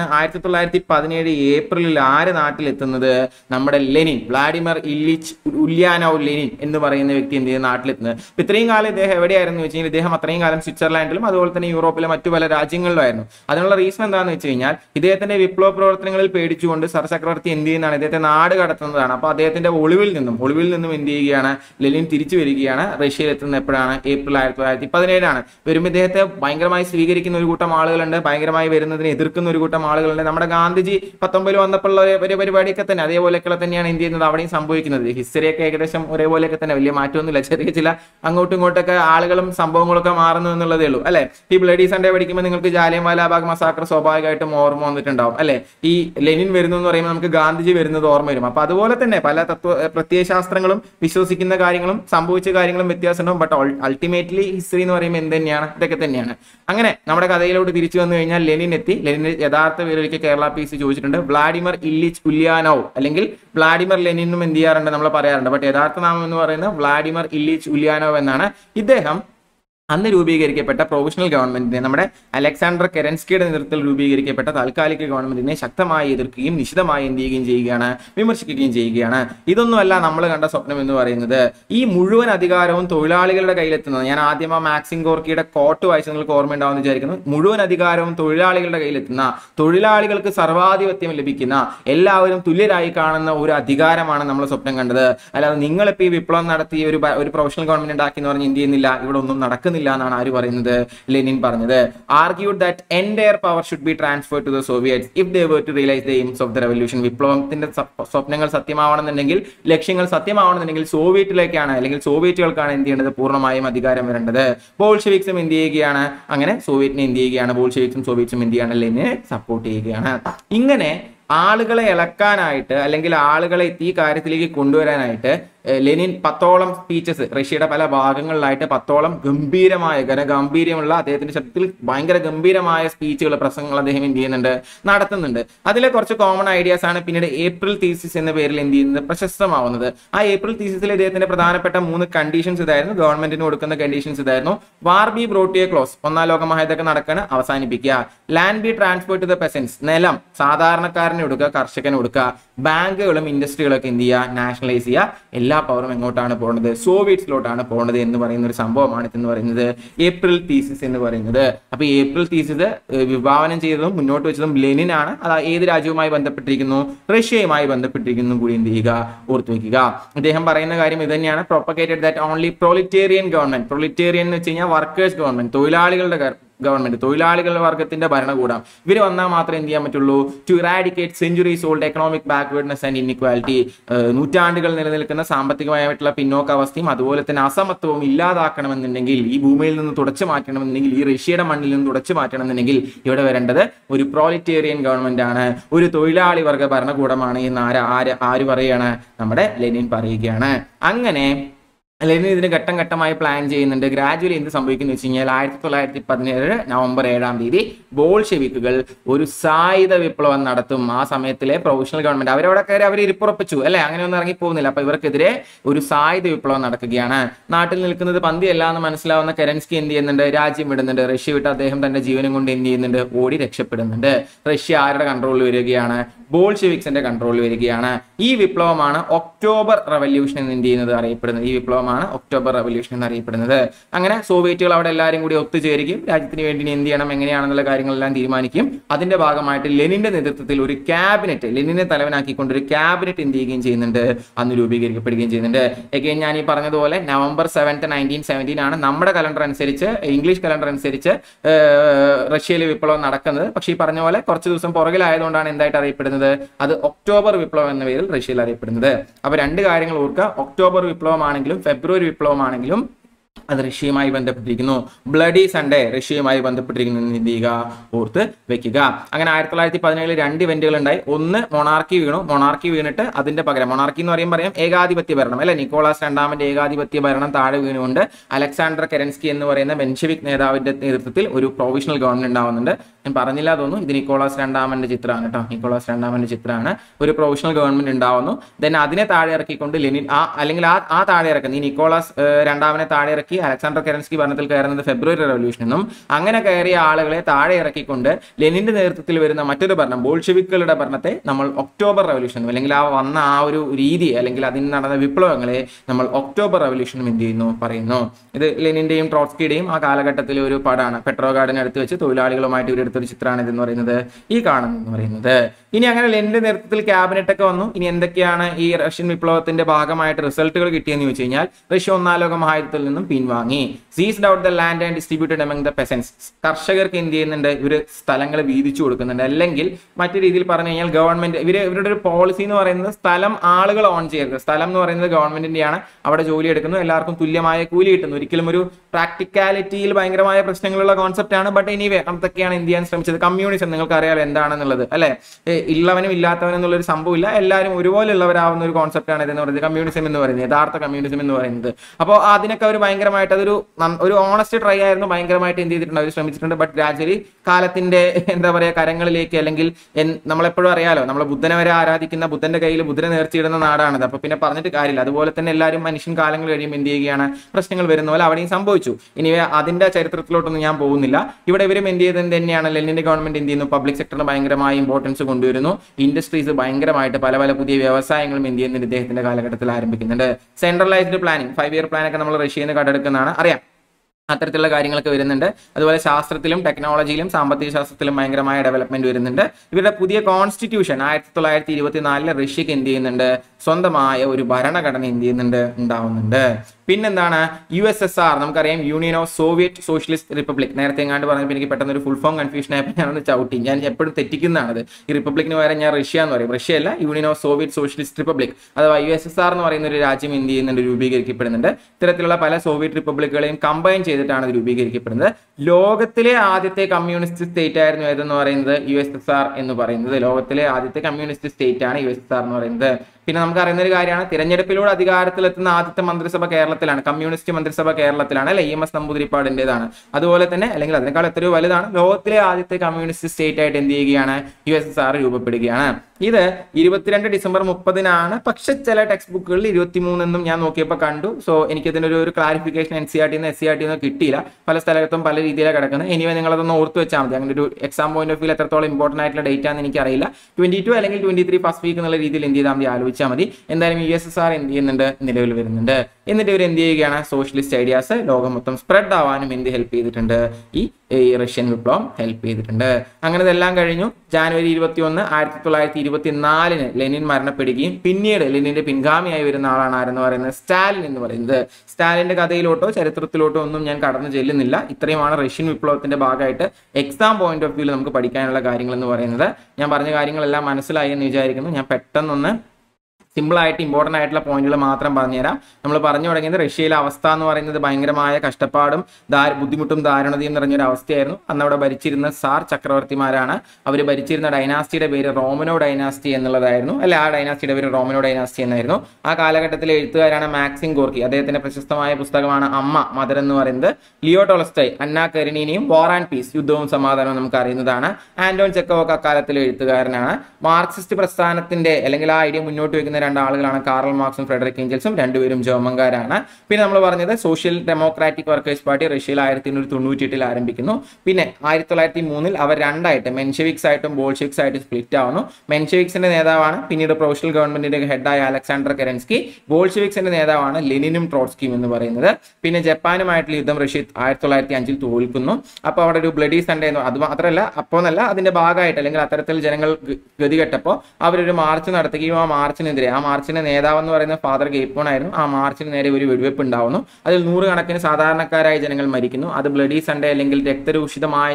S1: 1917 ഏപ്രിലിൽ ആര് നാട്ടിലെത്തുന്നത്? നമ്മുടെ Lenin, Vladimir Ilyich Ulyanov Lenin എന്ന് പറയുന്ന വ്യക്തി എന്ത് ചെയ്യുന്ന നാട്ടിലെത്തുന്നത്. ഇപ്പൊ ഇത്രയും കാലം ഇദ്ദേഹം എവിടെയായിരുന്നു വെച്ച് കഴിഞ്ഞാൽ ഇദ്ദേഹം അത്രയും കാലം സ്വിറ്റ്സർലാൻഡിലും അതുപോലെ തന്നെ യൂറോപ്പിലെ മറ്റു പല രാജ്യങ്ങളിലുമായിരുന്നു. അതിനുള്ള റീസൺ എന്താണെന്ന് വെച്ച് കഴിഞ്ഞാൽ ഇദ്ദേഹത്തിന്റെ വിപ്ലവ പ്രവർത്തനങ്ങളിൽ പേടിച്ചുകൊണ്ട് സർ ചക്രവർത്തി എന്ത് ചെയ്യുന്നതാണ്? ഇദ്ദേഹത്തെ നാട് കടത്തുന്നതാണ്. അപ്പൊ അദ്ദേഹത്തിന്റെ ഒളിവിൽ നിന്നും എന്ത് ചെയ്യുകയാണ്? ലെനിൻ തിരിച്ചു വരികയാണ്. റഷ്യയിൽ എത്തുന്ന എപ്പോഴാണ്? ഏപ്രിൽ 1917 വരുമ്പോൾ ഇദ്ദേഹത്തെ ഭയങ്കരമായി സ്വീകരിക്കുന്ന ഒരു കൂട്ടം ആളുകളുണ്ട്, ഭയങ്കരമായി വരുന്നതിനെ എതിർക്കുന്ന ഒരു കൂട്ടം ആളുകളുണ്ട്. നമ്മുടെ ഗാന്ധിജി 19 വന്നപ്പോൾ ഒരു പരിപാടിയൊക്കെ തന്നെ അതേപോലെയൊക്കെ തന്നെയാണ് എന്ത് ചെയ്യുന്നത് അവിടെയും സംഭവിക്കുന്നത്. ഹിസ്റ്ററിയൊക്കെ ഏകദേശം ഒരേപോലെയൊക്കെ തന്നെ, വലിയ മാറ്റമൊന്നുമില്ല. ചെറിയ ചില അങ്ങോട്ടും ഇങ്ങോട്ടൊക്കെ ആളുകളും സംഭവങ്ങളൊക്കെ മാറുന്നു എന്നുള്ളതേ ഉള്ളൂ അല്ലെ. ഈ ബ്ലഡി സൺഡേ പഠിക്കുമ്പോൾ നിങ്ങൾക്ക് ജാലിയൻവാലാബാഗ് മസാക്കർ സ്വാഭാവികമായിട്ടും ഓർമ്മ വന്നിട്ടുണ്ടാവും അല്ലെ. ഈ ലെനിൻ വരുന്നു എന്ന് പറയുമ്പോൾ നമുക്ക് ഗാന്ധിജി വരുന്നത് ഓർമ്മ വരും. അപ്പൊ അതുപോലെ തന്നെ പല പ്രത്യയശാസ്ത്രങ്ങളും വിശ്വസിക്കുന്ന കാര്യങ്ങളും സംഭവിച്ച കാര്യങ്ങളും വ്യത്യാസമുണ്ടാവും. ബട്ട് അൾട്ടിമേറ്റ്ലി ഹിസ്റ്ററി എന്ന് പറയുമ്പോൾ എന്ത് തന്നെയാണ്? ഇതൊക്കെ തന്നെയാണ്. അങ്ങനെ നമ്മുടെ കഥയിലോട്ട് തിരിച്ചു വന്നു കഴിഞ്ഞാൽ ലെനിൻ എത്തി. ലെനിന്റെ യഥാർത്ഥ പേരൊരിക്കൽ കേരള പീസ് ചോദിച്ചിട്ടുണ്ട്. വ്ളാഡിമിർ ഇല്ലിച്ച് ഉല്യാനോവ് അല്ലെങ്കിൽ വ്ളാഡിമിർ ലെനിനും എന്ത് ചെയ്യാറുണ്ട്, നമ്മൾ പറയാറുണ്ട്. ബട്ട് യഥാർത്ഥ നാമം എന്ന് പറയുന്നത് വ്ളാഡിമിർ ഇല്ലിച്ച് ഉല്യാനോവ് എന്നാണ്. ഇദ്ദേഹം അന്ന് രൂപീകരിക്കപ്പെട്ട പ്രൊവിഷണൽ ഗവൺമെന്റിനെ, നമ്മുടെ അലക്സാണ്ടർ കെരൻസ്കിയുടെ നേതൃത്വത്തിൽ രൂപീകരിക്കപ്പെട്ട താൽക്കാലിക ഗവൺമെന്റിനെ ശക്തമായി എതിർക്കുകയും നിശിതമായി എന്ത് ചെയ്യുകയും ചെയ്യുകയാണ്? വിമർശിക്കുകയും ചെയ്യുകയാണ്. ഇതൊന്നുമല്ല നമ്മൾ കണ്ട സ്വപ്നം എന്ന് പറയുന്നത്. ഈ മുഴുവൻ അധികാരവും തൊഴിലാളികളുടെ കയ്യിലെത്തുന്നത്, ഞാൻ ആദ്യം ആ മാക്സിം ഗോർക്കിയുടെ കോട്ട് വായിച്ച് നിങ്ങൾക്ക് ഓർമ്മയുണ്ടാവുമെന്ന് വിചാരിക്കുന്നു. മുഴുവൻ അധികാരവും തൊഴിലാളികളുടെ കയ്യിലെത്തുന്ന, തൊഴിലാളികൾക്ക് സർവാധിപത്യം ലഭിക്കുന്ന, എല്ലാവരും തുല്യരായി കാണുന്ന ഒരു അധികാരമാണ് നമ്മൾ സ്വപ്നം കണ്ടത്. അല്ലാതെ നിങ്ങളിപ്പോൾ ഈ വിപ്ലവം നടത്തി ഒരു പ്രൊഫഷണൽ ഗവൺമെന്റ് ഉണ്ടാക്കി എന്ന് പറഞ്ഞ് എന്ത് ചെയ്യുന്നില്ല, ഇവിടെ ഒന്നും നടക്കുന്നില്ല എന്നാണ് ആര് പറയുന്നത്? ലെനിൻ പറഞ്ഞത്. Argued that entire power should be transferred to the Soviets if they were to realise the aims of the revolution. വിപ്ലവത്തിന്റെ സ്വപ്നങ്ങൾ സത്യമാവണമെന്നുണ്ടെങ്കിൽ, ലക്ഷ്യങ്ങൾ സത്യമാവണമെന്നുണ്ടെങ്കിൽ സോവിയറ്റിലേക്കാണ് അല്ലെങ്കിൽ സോവിയറ്റുകൾക്കാണ് എന്ത് ചെയ്യേണ്ടത്? പൂർണ്ണമായും അധികാരം വരേണ്ടത്. ബോൾഷെവിക്സും എന്ത് ചെയ്യുകയാണ്? അങ്ങനെ സോവിയറ്റിനെ എന്ത് ചെയ്യുകയാണ്? ബോൾഷെവിക്സും സോവിയറ്റ്സും എന്ത് ചെയ്യാണ്? ലെനിനെ സപ്പോർട്ട് ചെയ്യുകയാണ്. ഇങ്ങനെ ആളുകളെ ഇളക്കാനായിട്ട് അല്ലെങ്കിൽ ആളുകളെ ഈ കാര്യത്തിലേക്ക് കൊണ്ടുവരാനായിട്ട് ലെനിൻ 10ഓളം സ്പീച്ചസ് റഷ്യയുടെ പല ഭാഗങ്ങളിലായിട്ട് 10ഓളം ഗംഭീരമായ ഗംഭീര്യമുള്ള അദ്ദേഹത്തിന്റെ ശബ്ദത്തിൽ ഭയങ്കര ഗംഭീരമായ സ്പീച്ചുകൾ, പ്രസംഗങ്ങൾ അദ്ദേഹം എന്ത് ചെയ്യുന്നുണ്ട്? നടത്തുന്നുണ്ട്. അതിലെ കുറച്ച് കോമൺ ഐഡിയാസ് ആണ് പിന്നീട് ഏപ്രിൽ തീസിസ് എന്ന പേരിൽ എന്ത് ചെയ്യുന്നത്? പ്രശസ്തമാവുന്നത്. ആ ഏപ്രിൽ തീസിസിൽ ഇദ്ദേഹത്തിന്റെ പ്രധാനപ്പെട്ട 3 കണ്ടീഷൻസ് ഇതായിരുന്നു. ഗവൺമെന്റിന് കൊടുക്കുന്ന കണ്ടീഷൻസ് ഇതായിരുന്നു. War be brought to a close, 1-ാം ലോക മഹായുദ്ധമൊക്കെ നടക്കാൻ അവസാനിപ്പിക്കുക. Land be transferred to the peasants, നിലം സാധാരണക്കാരന് കൊടുക്കുക, കർഷകന് കൊടുക്കുക. ബാങ്കുകളും ഇൻഡസ്ട്രികളൊക്കെ എന്ത് ചെയ്യുക? നാഷണലൈസ് ചെയ്യുക. എല്ലാ പവറും എങ്ങോട്ടാണ് പോകുന്നത്? സോവിയറ്റ്സിലോട്ടാണ് പോകുന്നത് എന്ന് പറയുന്ന ഒരു സംഭവമാണ് ഇതെന്ന് പറയുന്നത് ഏപ്രിൽ തീസിസ് എന്ന് പറയുന്നത്. അപ്പൊ ഏപ്രിൽ തീസിസ് വിഭാവനം ചെയ്തതും മുന്നോട്ട് വെച്ചതും ലെനിൻ ആണ്. അത് ഏത് രാജ്യവുമായി ബന്ധപ്പെട്ടിരിക്കുന്നു? റഷ്യയുമായി ബന്ധപ്പെട്ടിരിക്കുന്നു കൂടി എന്ത് ചെയ്യുക? ഓർത്തു വെക്കുക. അദ്ദേഹം പറയുന്ന കാര്യം ഇത് തന്നെയാണ്. Propagated that only proletarian government, proletarian എന്ന് വെച്ച് കഴിഞ്ഞാൽ വർക്കേഴ്സ് ഗവൺമെന്റ്, തൊഴിലാളികളുടെ ഗവൺമെന്റ്, തൊഴിലാളികളുടെ വർഗത്തിന്റെ ഭരണകൂടം, ഇവർ വന്നാൽ മാത്രമേ എന്ത് ചെയ്യാൻ പറ്റുള്ളൂ? To eradicate centuries old economic backwardness and inequality, നൂറ്റാണ്ടുകൾ നിലനിൽക്കുന്ന സാമ്പത്തികമായിട്ടുള്ള പിന്നോക്കാവസ്ഥയും അതുപോലെ തന്നെ അസമത്വവും ഇല്ലാതാക്കണമെന്നുണ്ടെങ്കിൽ, ഈ ഭൂമിയിൽ നിന്ന് തുടച്ചു മാറ്റണമെന്നുണ്ടെങ്കിൽ, ഈ റഷ്യയുടെ മണ്ണിൽ നിന്ന് തുടച്ചു മാറ്റണമെന്നുണ്ടെങ്കിൽ ഇവിടെ വരേണ്ടത് ഒരു പ്രോലിറ്റേറിയൻ ഗവൺമെന്റ് ആണ്, ഒരു തൊഴിലാളി വർഗ ഭരണകൂടമാണ് എന്ന് ആര് പറയാണ്? നമ്മുടെ ലെനിൻ പറയുകയാണ്. അങ്ങനെ ലെനിൻ ഇതിന് ഘട്ടം ഘട്ടമായി പ്ലാൻ ചെയ്യുന്നുണ്ട്. ഗ്രാജുവലി എന്ത് സംഭവിക്കുന്നു വെച്ച് കഴിഞ്ഞാൽ 1917 നവംബർ 7 ബോൾഷെവിക്കുകൾ ഒരു സായുധ വിപ്ലവം നടത്തും. ആ സമയത്തിലെ പ്രൊവിഷണൽ ഗവൺമെന്റ് അവരവിടെ കയറി അവർ ഇരിപ്പുറപ്പിച്ചു അല്ലെ, അങ്ങനെയൊന്നും ഇറങ്ങി പോകുന്നില്ല. അപ്പൊ ഇവർക്കെതിരെ ഒരു സായുധ വിപ്ലവം നടക്കുകയാണ്. നാട്ടിൽ നിൽക്കുന്നത് പന്തിയല്ല എന്ന് മനസ്സിലാവുന്ന കെരൻസ്കി എന്ത് ചെയ്യുന്നുണ്ട്, രാജ്യം വിടുന്നുണ്ട്. റഷ്യ വിട്ട് അദ്ദേഹം തന്റെ ജീവനും കൊണ്ട് എന്ത് ചെയ്യുന്നുണ്ട്, ഓടി രക്ഷപ്പെടുന്നുണ്ട്. റഷ്യ ആരുടെ കൺട്രോളിൽ വരികയാണ്, ബോൾഷെവിക്സിന്റെ കൺട്രോളിൽ വരികയാണ്. ഈ വിപ്ലവമാണ് ഒക്ടോബർ റവല്യൂഷൻ എന്ന് എന്ത് ചെയ്യുന്നത് അറിയപ്പെടുന്നത്. ഈ വിപ്ലവമാണ് ഒക്ടോബർ റവല്യൂഷൻ എന്ന് അറിയപ്പെടുന്നത്. അങ്ങനെ സോവിയറ്റുകൾ അവിടെ എല്ലാവരും കൂടി ഒത്തുചേരുകയും രാജ്യത്തിന് വേണ്ടി എന്ത് ചെയ്യണം, എങ്ങനെയാണെന്നുള്ള കാര്യങ്ങളെല്ലാം തീരുമാനിക്കും. അതിന്റെ ഭാഗമായിട്ട് ലെനിന്റെ നേതൃത്വത്തിൽ ഒരു ക്യാബിനറ്റ്, ലെനിനെ തലവനാക്കിക്കൊണ്ട് ഒരു ക്യാബിനറ്റ് എന്ത് ചെയ്യുകയും ചെയ്യുന്നുണ്ട്, അന്ന് രൂപീകരിക്കപ്പെടുകയും ചെയ്യുന്നുണ്ട്. എഗെയിൻ ഞാൻ ഈ പറഞ്ഞതുപോലെ നവംബർ 7, 1917 ആണ് നമ്മുടെ കലണ്ടർ അനുസരിച്ച്, ഇംഗ്ലീഷ് കലണ്ടർ അനുസരിച്ച് റഷ്യയിലെ വിപ്ലവം നടക്കുന്നത്. പക്ഷേ ഈ പറഞ്ഞ പോലെ കുറച്ച് ദിവസം പുറകിലായതുകൊണ്ടാണ് എന്തായിട്ട് അറിയപ്പെടുന്നത്, അത് ഒക്ടോബർ വിപ്ലവം എന്ന പേരിൽ റഷ്യയിൽ അറിയപ്പെടുന്നത്. അപ്പൊ രണ്ട് കാര്യങ്ങൾ ഓർക്കുക, ഒക്ടോബർ വിപ്ലവമാണെങ്കിലും ഫെബ്രുവരി വിപ്ലവമാണെങ്കിലും അത് റഷ്യയുമായി ബന്ധപ്പെട്ടിരിക്കുന്നു. ബ്ലഡി സൺഡേ റഷ്യയുമായി ബന്ധപ്പെട്ടിരിക്കുന്നു എന്ന് എന്ത് ചെയ്യുക, ഓർത്ത് വെക്കുക. അങ്ങനെ 1917 രണ്ട് ഇവന്റുകൾ ഉണ്ടായി. ഒന്ന് മൊണാർക്കി വീണു. മൊണാർക്കി വീണിട്ട് അതിന്റെ പകരം, മൊണാർക്കി എന്ന് പറയുമ്പോൾ പറയാം ഏകാധിപത്യ ഭരണം അല്ലെ, നിക്കോളാസ് രണ്ടാമന്റെ ഏകാധിപത്യ ഭരണം താഴെ വീണുകൊണ്ട് അലക്സാണ്ടർ കെരൻസ്കി എന്ന് പറയുന്ന ബെൻഷെവിക് നേതാവിന്റെ നേതൃത്വത്തിൽ ഒരു പ്രൊവിഷണൽ ഗവൺമെന്റ് ഉണ്ടാവുന്നുണ്ട്. ഞാൻ പറഞ്ഞില്ല തോന്നുന്നു, ഇത് നിക്കോളാസ് രണ്ടാമന്റെ ചിത്രമാണ് കേട്ടോ, നിക്കോളാസ് രണ്ടാമന്റെ ചിത്രമാണ്. ഒരു പ്രൊവിഷണൽ ഗവൺമെന്റ് ഉണ്ടാവുന്നു. ദെൻ അതിനെ താഴെ ഇറക്കിക്കൊണ്ട് ലെനിൻ അല്ലെങ്കിൽ ആ താഴെ ഇറക്കുന്ന ഈ നിക്കോളാസ് രണ്ടാമനെ താഴെ ഇറക്കി അലക്സാണ്ടർ കെരൻസ്കി ഭരണത്തിൽ കയറുന്നത് ഫെബ്രുവരി റവല്യൂഷൻ എന്നും, അങ്ങനെ കയറിയ ആളുകളെ താഴെ ഇറക്കിക്കൊണ്ട് ലെനിന്റെ നേതൃത്വത്തിൽ വരുന്ന മറ്റൊരു ഭരണം, ബോൾഷെവിക്കുകളുടെ ഭരണത്തെ നമ്മൾ ഒക്ടോബർ റവല്യൂഷൻ അല്ലെങ്കിൽ ആ ഒരു രീതി അല്ലെങ്കിൽ അതിന് നടന്ന വിപ്ലവങ്ങളെ നമ്മൾ ഒക്ടോബർ റവല്യൂഷൻ എന്ത് ചെയ്യുന്നു, പറയുന്നു. ഇത് ലെനിന്റെയും ട്രോട്സ്കിയുടെയും ആ കാലഘട്ടത്തിലെ ഒരു പടമാണ്. പെട്രോഗാർഡിന് അടുത്ത് വെച്ച് തൊഴിലാളികളുമായിട്ട് ഇവരെടുത്തൊരു ചിത്രമാണ് ഇതെന്ന് പറയുന്നത്, ഈ കാണുന്നതെന്ന് പറയുന്നത്. ഇനി അങ്ങനെ ലെനിന്റെ നേതൃത്വത്തിൽ ക്യാബിനറ്റ് ഒക്കെ വന്നു. ഇനി എന്തൊക്കെയാണ് ഈ റഷ്യൻ വിപ്ലവത്തിന്റെ ഭാഗമായിട്ട് റിസൾട്ടുകൾ കിട്ടിയെന്ന് ചോദിച്ചു കഴിഞ്ഞാൽ, റഷ്യ ഒന്നാം ലോക മഹായുദ്ധത്തിൽ നിന്നും പിൻവാങ്ങി. Seized out the land and distributed among the peasants. കർഷകർക്ക് എന്ത് ചെയ്യുന്നുണ്ട്, ഇവര് സ്ഥലങ്ങൾ വീതിച്ചു കൊടുക്കുന്നുണ്ട്. അല്ലെങ്കിൽ മറ്റു രീതിയിൽ പറഞ്ഞു കഴിഞ്ഞാൽ ഗവൺമെന്റ് ഇവരുടെ ഒരു പോളിസി എന്ന് പറയുന്നത് സ്ഥലം ആളുകൾ ഓൺ ചെയ്യരുത്. സ്ഥലം എന്ന് പറയുന്നത് ഗവൺമെന്റിന്റെയാണ്. അവിടെ ജോലി എടുക്കുന്നു, എല്ലാവർക്കും തുല്യമായ കൂലി കിട്ടുന്നു. ഒരിക്കലും ഒരു പ്രാക്ടിക്കാലിറ്റിയിൽ ഭയങ്കരമായ പ്രശ്നങ്ങളുള്ള കോൺസെപ്റ്റ് ആണ്. ബട്ട് എനിവേ അതൊക്കെയാണ് എന്ത് ചെയ്യാൻ ശ്രമിച്ചത്. കമ്മ്യൂണിസം നിങ്ങൾക്ക് അറിയാലോ എന്താണെന്നുള്ളത് അല്ലെ, ഉള്ളവനും ഇല്ലാത്തവനും എന്നുള്ളൊരു സംഭവമില്ല, എല്ലാവരും ഒരുപോലെ ഉള്ളവരാവുന്ന ഒരു കോൺസെപ്റ്റ് ആണ് ഇതെന്ന് പറയുന്നത് കമ്മ്യൂണിസം എന്ന് പറയുന്നത്, യഥാർത്ഥ കമ്മ്യൂണിസം എന്ന് പറയുന്നത്. അപ്പോൾ അതിനൊക്കെ അവർ ഭയങ്കരമായിട്ട് ഒരു ഓണസ്റ്റ് ട്രൈ ആയിരുന്നു. ഭയങ്കരമായിട്ട് എന്ത് ചെയ്തിട്ടുണ്ട്, അവർ ശ്രമിച്ചിട്ടുണ്ട്. ബട്ട് ഗ്രാജുവലി കാലത്തിന്റെ എന്താ പറയുക കരങ്ങളിലേക്ക്, അല്ലെങ്കിൽ നമ്മളെപ്പോഴും അറിയാലോ, നമ്മൾ ബുദ്ധനെ വരെ ആരാധിക്കുന്ന, ബുദ്ധന്റെ കയ്യിൽ ബുദ്ധനെ നേർച്ചയിടുന്ന നാടാണത്. അപ്പൊ പിന്നെ പറഞ്ഞിട്ട് കാര്യമില്ല. അതുപോലെ തന്നെ എല്ലാവരും മനുഷ്യൻ കാലങ്ങൾ കഴിയുമ്പോൾ എന്ത് ചെയ്യുകയാണ്, പ്രശ്നങ്ങൾ വരുന്ന പോലെ അവിടെയും സംഭവിച്ചു. ഇനി അതിന്റെ ചരിത്രത്തിലോട്ടൊന്നും ഞാൻ പോകുന്നില്ല. ഇവിടെ ഇവരും എന്ത് ചെയ്തത് തന്നെയാണ്, ലെനിന്റെ ഗവൺമെന്റ് എന്ത് ചെയ്യുന്നു, പബ്ലിക് സെക്ടറിന് ഭയങ്കരമായ ഇമ്പോർട്ടൻസ് കൊണ്ടുവരുന്നു. ഇൻഡസ്ട്രീസ് ഭയങ്കരമായിട്ട് പല പുതിയ വ്യവസായങ്ങളും എന്ത് ചെയ്യുന്നുണ്ട്, ഇദ്ദേഹത്തിന്റെ കാലഘട്ടത്തിൽ ആരംഭിക്കുന്നുണ്ട്. സെൻട്രലൈസ്ഡ് പ്ലാനിങ്, 5 ഇയർ പ്ലാൻ ഒക്കെ നമ്മൾ റഷ്യയിൽ നിന്ന് കടെടുക്കുന്നതാണ്, അറിയാം. അത്തരത്തിലുള്ള കാര്യങ്ങളൊക്കെ വരുന്നുണ്ട്. അതുപോലെ ശാസ്ത്രത്തിലും ടെക്നോളജിയിലും സാമ്പത്തിക ശാസ്ത്രത്തിലും ഭയങ്കരമായ ഡെവലപ്മെന്റ് വരുന്നുണ്ട്. ഇവരുടെ പുതിയ കോൺസ്റ്റിറ്റ്യൂഷൻ 1924 റഷ്യക്ക് എന്ത് ചെയ്യുന്നുണ്ട്, സ്വന്തമായ ഒരു ഭരണഘടന എന്ത് ചെയ്യുന്നുണ്ട്, ഉണ്ടാവുന്നുണ്ട്. പിന്നെന്താണ്, USSR നമുക്കറിയാം, Union of Soviet socialist Republic. നേരത്തെ എങ്ങാണ്ട് പറഞ്ഞപ്പോൾ എനിക്ക് പെട്ടെന്ന് ഒരു ഫുൾ ഫോം കൺഫ്യൂഷൻ ആയപ്പോൾ ഞാനൊന്ന് ചവിട്ടി. ഞാൻ എപ്പോഴും തെറ്റിക്കുന്നതാണത്. ഈ റിപ്പബ്ലിക്കിന് പകരം ഞാൻ റഷ്യ എന്ന് പറയും. റഷ്യ അല്ല, Union of Soviet socialist Republic അഥവാ USSR എന്ന് പറയുന്ന ഒരു രാജ്യം എന്ത് ചെയ്യുന്നുണ്ട്, രൂപീകരിക്കപ്പെടുന്നുണ്ട്. ഇത്തരത്തിലുള്ള പല സോവിയറ്റ് റിപ്പബ്ലിക്കുകളെയും കമ്പൈൻ ചെയ്തിട്ടാണ് ഇത് രൂപീകരിക്കപ്പെടുന്നത്. ലോകത്തിലെ ആദ്യത്തെ കമ്മ്യൂണിസ്റ്റ് സ്റ്റേറ്റ് ആയിരുന്നു ഏതെന്ന് പറയുന്നത്, USSR എന്ന് പറയുന്നത്. ലോകത്തിലെ ആദ്യത്തെ കമ്മ്യൂണിസ്റ്റ് സ്റ്റേറ്റ് ആണ് USSR എന്ന് പറയുന്നത്. പിന്നെ നമുക്ക് അറിയുന്ന ഒരു കാര്യമാണ്, തിരഞ്ഞെടുപ്പിലൂടെ അധികാരത്തിലെത്തുന്ന ആദ്യത്തെ മന്ത്രിസഭ കേരളത്തിലാണ്, കമ്മ്യൂണിസ്റ്റ് മന്ത്രിസഭ കേരളത്തിലാണ് അല്ലെ, EMS നമ്പൂതിരിപ്പാടിൻ്റെതാണ്. അതുപോലെ തന്നെ അല്ലെങ്കിൽ അതിനേക്കാൾ എത്രയോ വലുതാണ്, ലോകത്തിലെ ആദ്യത്തെ കമ്മ്യൂണിസ്റ്റ് സ്റ്റേറ്റ് ആയിട്ട് എന്ത് ചെയ്യുകയാണ്, USSR രൂപപ്പെടുകയാണ്. ഇത് 22 ഡിസംബർ 30 പക്ഷെ ചില ടെക്സ്റ്റ് ബുക്കുകളിൽ 23 എന്നും ഞാൻ നോക്കിയപ്പോൾ കണ്ടു. സോ എനിക്കതിനൊരു ക്ലാരിഫിക്കേഷൻ NCERT SCERT കിട്ടിയില്ല. പല സ്ഥലത്തും പല രീതിയിലാണ് കിടക്കുന്നത്. എനിവേ നിങ്ങളതൊന്ന് ഓർത്ത് വെച്ചാൽ മതി. അങ്ങനെ ഒരു എക്സാം പോയിന്റ് ഓഫ് വ്യൂ എത്രത്തോളം ഇമ്പോർട്ടന്റ് ആയിട്ടുള്ള ഡേറ്റ് ആണെന്ന് എനിക്കറിയില്ല. 22 അല്ലെങ്കിൽ 23 ഫസ്റ്റ് വീക്ക് എന്നുള്ള രീതിയിൽ എന്ത് ചെയ്താൽ മതി, ആലോചിച്ചാൽ മതി. എന്തായാലും USSR എന്ത് ചെയ്യുന്നുണ്ട്, നിലവിൽ വരുന്നുണ്ട്. എന്നിട്ട് ഇവർ എന്ത് ചെയ്യുകയാണ്, സോഷ്യലിസ്റ്റ് ഐഡിയാസ് ലോകം മൊത്തം സ്പ്രെഡ് ആവാനും എന്ത് ഹെൽപ്പ് ചെയ്തിട്ടുണ്ട്, ഈ റഷ്യൻ വിപ്ലവം ഹെൽപ്പ് ചെയ്തിട്ടുണ്ട്. അങ്ങനെ ഇതെല്ലാം കഴിഞ്ഞു. ജാനുവരി 21, 1924 ലെനിൻ മരണപ്പെടുകയും പിന്നീട് ലെനിന്റെ പിൻഗാമിയായി വരുന്ന ആളാണ് ആരെന്ന് പറയുന്നത്, സ്റ്റാലിൻ എന്ന് പറയുന്നത്. സ്റ്റാലിന്റെ കഥയിലോട്ടോ ചരിത്രത്തിലോട്ടോ ഒന്നും ഞാൻ കടന്നു ചെല്ലുന്നില്ല. ഇത്രയുമാണ് റഷ്യൻ വിപ്ലവത്തിന്റെ ഭാഗമായിട്ട് എക്സാം പോയിന്റ് ഓഫ് വ്യൂവിൽ നമുക്ക് പഠിക്കാനുള്ള കാര്യങ്ങൾ എന്ന് പറയുന്നത്. ഞാൻ പറഞ്ഞ കാര്യങ്ങളെല്ലാം മനസ്സിലായി എന്ന് വിചാരിക്കുന്നു. ഞാൻ പെട്ടെന്നൊന്ന് സിമ്പിൾ ആയിട്ട് ഇമ്പോർട്ടൻ്റ് ആയിട്ടുള്ള പോയിന്റുകൾ മാത്രം പറഞ്ഞുതരാം. നമ്മൾ പറഞ്ഞു തുടങ്ങിയത് റഷ്യയിലെ അവസ്ഥ എന്ന് പറയുന്നത് ഭയങ്കരമായ കഷ്ടപ്പാടും ബുദ്ധിമുട്ടും ദാരുണതയും നിറഞ്ഞൊരു അവസ്ഥയായിരുന്നു. അന്ന് അവിടെ ഭരിച്ചിരുന്ന സാർ ചക്രവർത്തിമാരാണ്. അവർ ഭരിച്ചിരുന്ന ഡൈനാസ്റ്റിയുടെ പേര് റോമനോ ഡൈനാസ്റ്റി എന്നുള്ളതായിരുന്നു. അല്ല, ആ ഡൈനാസ്റ്റിയുടെ പേര് റോമനോ ഡൈനാസ്റ്റി എന്നായിരുന്നു. ആ കാലഘട്ടത്തിലെ എഴുത്തുകാരാണ് മാക്സിം ഗോർക്കി. അദ്ദേഹത്തിന്റെ പ്രശസ്തമായ പുസ്തകമാണ് അമ്മ, മദർ എന്ന് പറയുന്നത്. ലിയോ ടോൾസ്റ്റോയ്, അന്ന കരീനീനയും വാർ ആൻഡ് പീസ്, യുദ്ധവും സമാധാനവും നമുക്ക് അറിയുന്നതാണ്. ആന്റോൺ ചെക്കോവ് അക്കാലത്തിലെ എഴുത്തുകാരനാണ്. മാർക്സിസ്റ്റ് പ്രസ്ഥാനത്തിന്റെ അല്ലെങ്കിൽ ആ ഐഡിയ മുന്നോട്ട് വയ്ക്കുന്ന രണ്ടാളുകളാണ് കാറൽ മാർക്സും ഫ്രെഡറിക് ഏഞ്ചൽസും. രണ്ടുപേരും ജർമ്മൻകാരാണ്. പിന്നെ നമ്മൾ പറഞ്ഞത് സോഷ്യൽ ഡെമോക്രാറ്റിക് വർക്കേഴ്സ് പാർട്ടി റഷ്യയിൽ 1898 ആരംഭിക്കുന്നു. പിന്നെ 1903 അവർ രണ്ടായിട്ട് മെൻഷെവിക്സ് ആയിട്ടും ബോൾഷെവിക്സ് ആയിട്ടും സ്പ്ലിറ്റ് ആവുന്നു. മെൻഷെവിക്സിന്റെ നേതാവാണ് പിന്നീട് പ്രൊവിഷണൽ ഗവൺമെന്റിന്റെ ഹെഡായ അലക്സാണ്ടർ കെരൻസ്കി. ബോൾഷെവിക്സിന്റെ നേതാവാണ് ലെനിനും ട്രോട്സ്കിയും എന്ന് പറയുന്നത്. പിന്നെ ജപ്പാനുമായിട്ടുള്ള യുദ്ധം റഷ്യ 1905 തോൽക്കുന്നു. അപ്പോൾ അവിടെ ഒരു ബ്ലഡി സൺഡേ എന്ന്, അത് മാത്രമല്ല അപ്പോന്നല്ല അതിന്റെ ഭാഗമായിട്ട് അല്ലെങ്കിൽ അത്തരത്തിൽ ജനങ്ങൾ ഗതികെട്ടപ്പോൾ അവരൊരു മാർച്ച് നടത്തുകയും ആ മാർച്ചിന്റെ നേതാവെന്ന് പറയുന്ന ഫാദർ ഗേപ്പോൺ ആയിരുന്നു. ആ മാർച്ചിന് നേരെ ഒരു വെടിവെപ്പ് ഉണ്ടാവുന്നു. അതിൽ 100 കണക്കിന് സാധാരണക്കാരായ ജനങ്ങൾ മരിക്കുന്നു. അത് ബ്ലഡി സൺഡേ അല്ലെങ്കിൽ രക്തരൂക്ഷിതമായ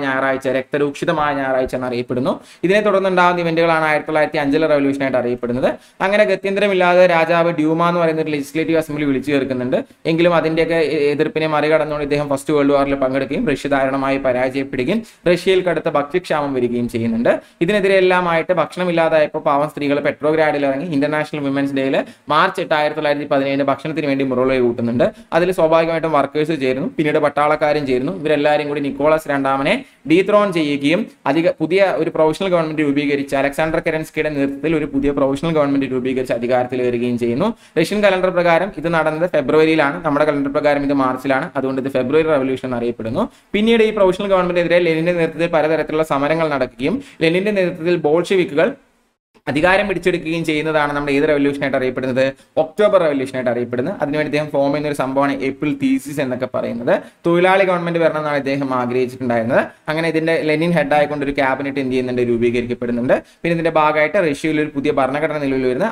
S1: ഞായറാഴ്ച എന്നറിയപ്പെടുന്നു. ഇതിനെ തുടർന്നുണ്ടാകുന്ന ഇവന്റുകളാണ് 1905 റവല്യൂഷനായിട്ട് അറിയപ്പെടുന്നത്. അങ്ങനെ ഗത്യന്തരമില്ലാതെ രാജാവ് ഡ്യൂമ എന്ന് പറയുന്ന ഒരു ലെജിസ്ലേറ്റീവ് അസംബ്ലി വിളിച്ചു ചേർക്കുന്നുണ്ട്. എങ്കിലും അതിന്റെയൊക്കെ എതിർപ്പിനെ മറികടന്നുകൊണ്ട് ഇദ്ദേഹം ഫസ്റ്റ് വേൾഡ് വാറിൽ പങ്കെടുക്കുകയും റഷ്യ ദാരുണമായി പരാജയപ്പെടുകയും റഷ്യയിൽ കടുത്ത ഭക്ഷ്യക്ഷാമം വരികയും ചെയ്യുന്നുണ്ട്. ഇതിനെതിരെ എല്ലാമായിട്ട് ഭക്ഷണമില്ലാതായപ്പോൾ പാവം സ്ത്രീകൾ പെട്രോഗ്രാഡിൽ ഇറങ്ങി ഇന്റർനാഷണൽ വിമൻസ് ഡേയിൽ മാർച്ച് 8 1917 ഭക്ഷണത്തിന് വേണ്ടി മുറോളെ കൂട്ടുന്നുണ്ട്. അതിൽ സ്വാഭാവികമായിട്ടും വർക്കേഴ്സ് ചേരുന്നു, പിന്നീട് പട്ടാളക്കാരും ചേരുന്നു. ഇവരെല്ലാവരും കൂടി നിക്കോളസ് രണ്ടാമനെ ഡീത്രോൺ ചെയ്യുകയും പുതിയ ഒരു പ്രൊവിഷണൽ ഗവൺമെന്റ് രൂപീകരിച്ച് അലക്സാണ്ടർ കെരൻസ്കിയുടെ നേതൃത്വത്തിൽ ഒരു പുതിയ പ്രൊവിഷണൽ ഗവൺമെന്റ് രൂപീകരിച്ച് അധികാരത്തിൽ വരികയും ചെയ്യുന്നു. റഷ്യൻ കലണ്ടർ പ്രകാരം ഇത് നടന്നത് ഫെബ്രുവരിയിലാണ്, നമ്മുടെ കലണ്ടർ പ്രകാരം ഇത് മാർച്ചിലാണ്. അതുകൊണ്ട് ഇത് ഫെബ്രുവരി റവല്യൂഷൻ എന്നറിയപ്പെടുന്നു. പിന്നീട് ഈ പ്രൊവിഷണൽ ഗവൺമെന്റിനെതിരെ ലെനിന്റെ നേതൃത്വത്തിൽ പലതരത്തിലുള്ള സമരങ്ങൾ നടക്കുകയും ലെനിന്റെ നേതൃത്വത്തിൽ ബോൾഷെവിക്കുകൾ അധികാരം പിടിച്ചെടുക്കുകയും ചെയ്യുന്നതാണ് നമ്മുടെ ഏത് റവല്യൂഷനായിട്ട് അറിയപ്പെടുന്നത്? ഒക്ടോബർ റവല്യൂഷനായിട്ട് അറിയപ്പെടുന്നത്. അതിനുവേണ്ടി ഇദ്ദേഹം ഫോം ചെയ്യുന്ന ഒരു സംഭവമാണ് ഏപ്രിൽ തീസിസ് എന്നൊക്കെ പറയുന്നത്. തൊഴിലാളി ഗവൺമെന്റ് വരണമെന്നാണ് ഇദ്ദേഹം ആഗ്രഹിച്ചിട്ടുണ്ടായിരുന്നത്. അങ്ങനെ ഇതിന്റെ ലെനിൻ ഹെഡ് ആയിക്കൊണ്ട് ഒരു ക്യാബിനറ്റ് എന്ത് ചെയ്യുന്നുണ്ട്, രൂപീകരിക്കപ്പെടുന്നുണ്ട്. പിന്നെ ഇതിന്റെ ഭാഗമായിട്ട് റഷ്യയിൽ ഒരു പുതിയ ഭരണഘടന നിലവിൽ വരുന്നത്